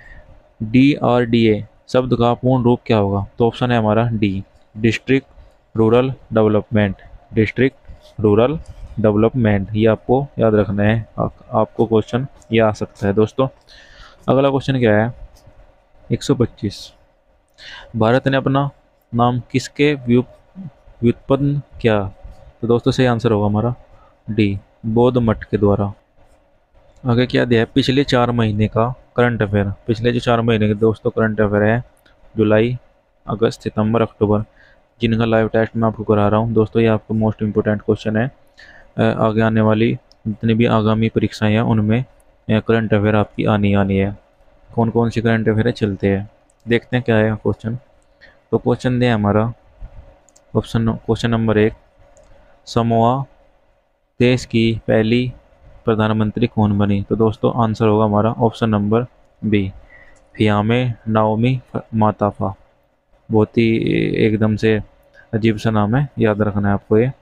Speaker 1: DRDA शब्द का पूर्ण रूप क्या होगा? तो ऑप्शन है हमारा D, district rural development. District rural development, ये आपको याद रखना है। आपको क्वेश्चन ये आ सकता है दोस्तों। अगला क्वेश्चन क्या है? 125, भारत ने अपना नाम किसके व्युत्पन्न किया? तो दोस्तों सही आंसर होगा हमारा डी, बौद्ध मठ के द्वारा। आगे क्या दिया है? पिछले 4 महीने का करंट अफेयर। पिछले जो 4 महीने के दोस्तों करंट अफेयर है, जुलाई, अगस्त, सितंबर, अक्टूबर, जिनका लाइव टेस्ट मैं आपको करा रहा हूँ दोस्तों। ये आपको मोस्ट इंपोर्टेंट क्वेश्चन है। आगे आने वाली जितनी भी आगामी परीक्षाएं हैं उनमें करंट अफेयर आपकी आनी है। कौन कौन सी करंट अफेयर है, चलते हैं देखते हैं क्या है क्वेश्चन। तो क्वेश्चन दिया हमारा क्वेश्चन नंबर 1, समोआ देश की पहली प्रधानमंत्री कौन बनी? तो दोस्तों आंसर होगा हमारा option number B, Fiame Naomi Mataafa. बहुत ही एकदम से अजीब सा नाम है, याद रखना है आपको ये।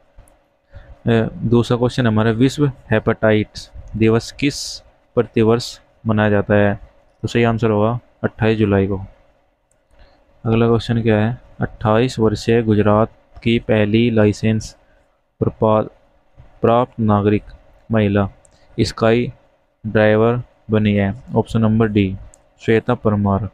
Speaker 1: दूसरा क्वेश्चन हमारा, विश्व हेपेटाइटिस दिवस किस प्रतिवर्ष मनाया जाता है? तो सही आंसर होगा 28 जुलाई को। अगला क्वेश्चन क्या है? 28 वर्षीय गुजरात की पहली लाइसेंस प्राप्त नागरिक महिला स्काई ड्राइवर बनी है? Option number D, Shweta Parmar.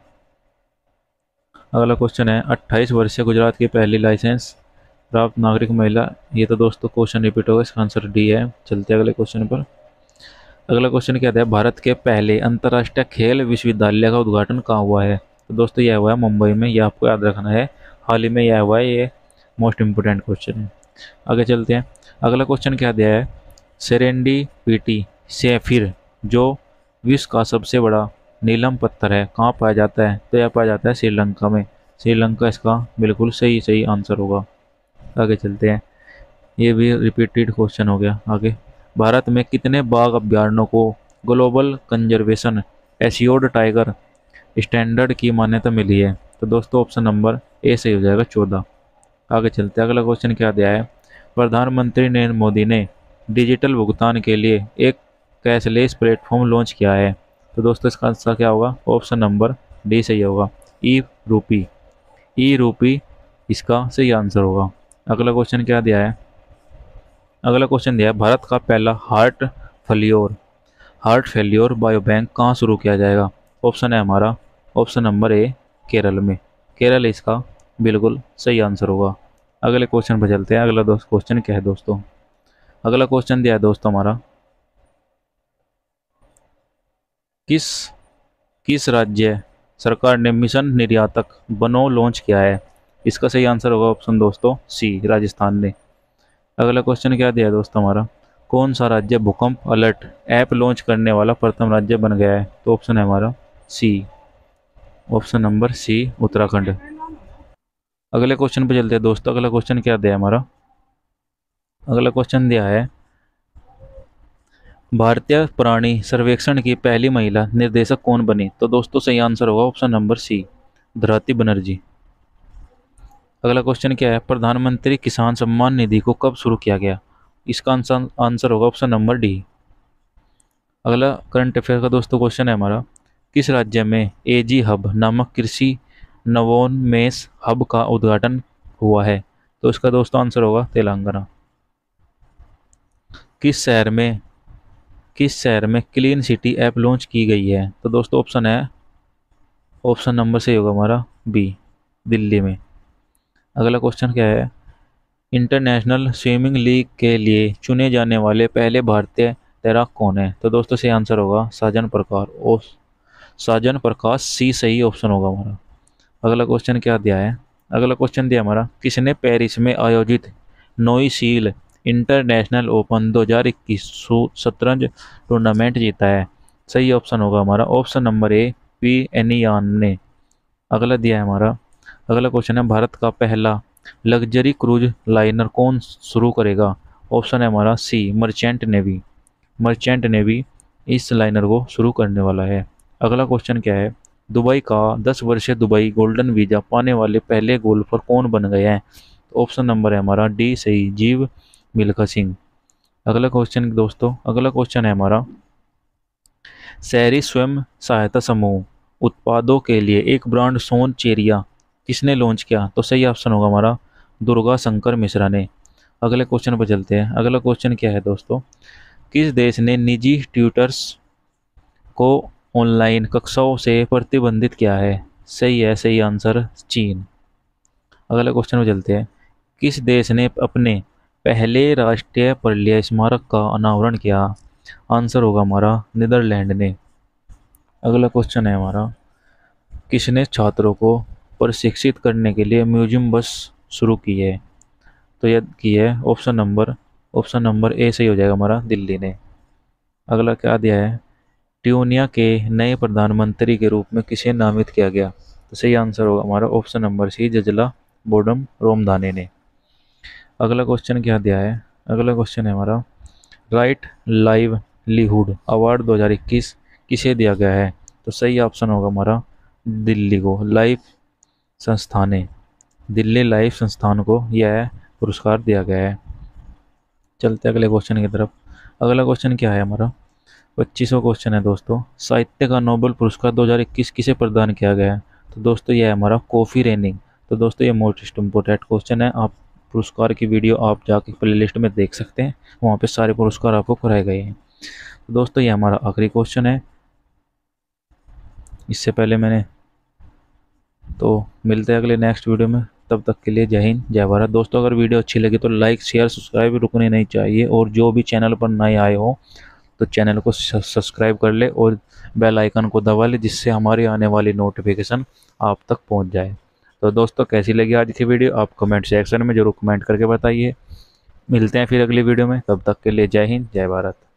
Speaker 1: अगला क्वेश्चन है, 28 वर्षीय गुजरात की पहली लाइसेंस प्राप्त नागरिक महिला। ये तो दोस्तों क्वेश्चन रिपीट होगा, इसका आंसर डी है। चलते हैं अगले क्वेश्चन पर। अगला क्वेश्चन क्या है? भारत के पहले अंतर्राष्ट्रीय खेल विश्वविद्यालय का उद्घाटन कहाँ हुआ है? तो दोस्तों यह हुआ है मुंबई में, यह आपको याद रखना है। हाल ही में यह हुआ है, ये मोस्ट इंपोर्टेंट क्वेश्चन है। आगे चलते हैं। अगला क्वेश्चन क्या दिया है? सेरेंडीपिटी सैफिर जो विश्व का सबसे बड़ा नीलम पत्थर है कहाँ पाया जाता है? तो यह पाया जाता है श्रीलंका में। श्रीलंका इसका बिल्कुल सही आंसर होगा। आगे चलते हैं, ये भी रिपीटेड क्वेश्चन हो गया। आगे, भारत में कितने बाघ अभ्यारण्यों को global conservation assured tiger standard की मान्यता मिली है? तो दोस्तों ऑप्शन नंबर ए सही हो जाएगा, 14। आगे चलते हैं। अगला क्वेश्चन क्या दिया है? प्रधानमंत्री नरेंद्र मोदी ने डिजिटल भुगतान के लिए एक कैशलेस प्लेटफॉर्म लॉन्च किया है। तो दोस्तों इसका आंसर क्या होगा? ऑप्शन नंबर डी सही होगा, ई रूपी। ई रूपी इसका सही आंसर होगा। अगला क्वेश्चन क्या दिया है? अगला क्वेश्चन दिया है, भारत का पहला हार्ट फेल्योर बायोबैंक कहाँ शुरू किया जाएगा? ऑप्शन है हमारा ऑप्शन नंबर ए, केरल में। केरल इसका बिल्कुल सही आंसर होगा। अगले क्वेश्चन पर चलते हैं। अगला क्वेश्चन क्या है दोस्तों? अगला क्वेश्चन दिया है दोस्तों हमारा, किस किस राज्य सरकार ने मिशन निर्यातक बनो लॉन्च किया है? इसका सही आंसर होगा ऑप्शन दोस्तों सी, राजस्थान ने। अगला क्वेश्चन क्या दिया है दोस्तों हमारा, कौन सा राज्य भूकंप अलर्ट ऐप लॉन्च करने वाला प्रथम राज्य बन गया है? तो ऑप्शन है हमारा C, option number C, Uttarakhand. अगले क्वेश्चन पे चलते हैं दोस्तों। अगला क्वेश्चन क्या दिया है हमारा, अगला क्वेश्चन दिया है भारतीय प्राणी सर्वेक्षण की पहली महिला निर्देशक कौन बनी? तो दोस्तों सही आंसर होगा option number C, Dharati Banerjee. अगला क्वेश्चन क्या है, प्रधानमंत्री किसान सम्मान निधि को कब शुरू किया गया? इसका आंसर होगा ऑप्शन नंबर डी। अगला करंट अफेयर का दोस्तों क्वेश्चन है हमारा, किस राज्य में एजी हब नामक कृषि नवोन्मेष हब का उद्घाटन हुआ है? तो इसका दोस्तों आंसर होगा तेलंगाना। किस शहर में किस शहर में क्लीन सिटी ऐप लॉन्च की गई है? तो दोस्तों ऑप्शन है, ऑप्शन नंबर से होगा हमारा बी, दिल्ली में। अगला क्वेश्चन क्या है, इंटरनेशनल स्विमिंग लीग के लिए चुने जाने वाले पहले भारतीय तैराक कौन है? तो दोस्तों सही आंसर होगा साजन प्रकाश सी सही ऑप्शन होगा हमारा। अगला क्वेश्चन क्या दिया है, अगला क्वेश्चन दिया हमारा, किसने पेरिस में आयोजित नोई सील इंटरनेशनल ओपन 2021 शतरंज टूर्नामेंट जीता है? सही ऑप्शन होगा हमारा ऑप्शन नंबर ए, पी एनियान ने। अगला दिया है हमारा, अगला क्वेश्चन है, भारत का पहला लग्जरी क्रूज लाइनर कौन शुरू करेगा? ऑप्शन है हमारा सी, मर्चेंट नेवी इस लाइनर को शुरू करने वाला है। अगला क्वेश्चन क्या है, दुबई का 10 वर्षीय दुबई गोल्डन वीजा पाने वाले पहले गोल्फर कौन बन गए हैं? तो ऑप्शन नंबर है हमारा डी सही, जीव मिल्खा सिंह। अगला क्वेश्चन दोस्तों, अगला क्वेश्चन है हमारा, शहरी स्वयं सहायता समूह उत्पादों के लिए एक ब्रांड सोन चेरिया किसने लॉन्च किया? तो सही ऑप्शन होगा हमारा दुर्गा शंकर मिश्रा ने। अगले क्वेश्चन पर चलते हैं। अगला क्वेश्चन क्या है दोस्तों, किस देश ने निजी ट्यूटर्स को ऑनलाइन कक्षाओं से प्रतिबंधित किया है? सही है, सही आंसर चीन। अगले क्वेश्चन पर चलते हैं, किस देश ने अपने पहले राष्ट्रीय पर्याय स्मारक का अनावरण किया? आंसर होगा हमारा नीदरलैंड ने। अगला क्वेश्चन है हमारा, किसने छात्रों को प्रशिक्षित करने के लिए म्यूजियम बस शुरू की है? तो यह की है ऑप्शन नंबर ए सही हो जाएगा हमारा, दिल्ली ने। अगला क्या दिया है, ट्यूनिया के नए प्रधानमंत्री के रूप में किसे नामित किया गया? तो सही आंसर होगा हमारा ऑप्शन नंबर सी, जजला बोडम रोमदाने ने। अगला क्वेश्चन क्या दिया है, अगला क्वेश्चन है हमारा, राइट लाइवलीहुड अवार्ड 2021 किसे दिया गया है? तो सही ऑप्शन होगा हमारा दिल्ली को, दिल्ली लाइफ संस्थान को यह पुरस्कार दिया गया है। चलते अगले क्वेश्चन की तरफ। अगला क्वेश्चन क्या है हमारा, 25वां क्वेश्चन है दोस्तों, साहित्य का नोबेल पुरस्कार 2021 किसे प्रदान किया गया है? तो दोस्तों यह है हमारा कॉफी रेनिंग। तो दोस्तों ये मोस्ट इम्पोर्टेंट क्वेश्चन है, आप पुरस्कार की वीडियो आप जाके प्लेलिस्ट में देख सकते हैं, वहाँ पे सारे पुरस्कार आपको कराए गए हैं। तो दोस्तों ये हमारा आखिरी क्वेश्चन है, इससे पहले मैंने तो मिलते हैं अगले नेक्स्ट वीडियो में, तब तक के लिए जय हिंद जय भारत। दोस्तों अगर वीडियो अच्छी लगी तो लाइक शेयर सब्सक्राइब रुकने नहीं चाहिए, और जो भी चैनल पर नए आए हो तो चैनल को सब्सक्राइब कर ले और बेल आइकन को दबा ले, जिससे हमारी आने वाली नोटिफिकेशन आप तक पहुंच जाए। तो दोस्तों कैसी लगी आज की वीडियो आप कमेंट सेक्शन में जरूर कमेंट करके बताइए। मिलते हैं फिर अगली वीडियो में, तब तक के लिए जय हिंद जय भारत।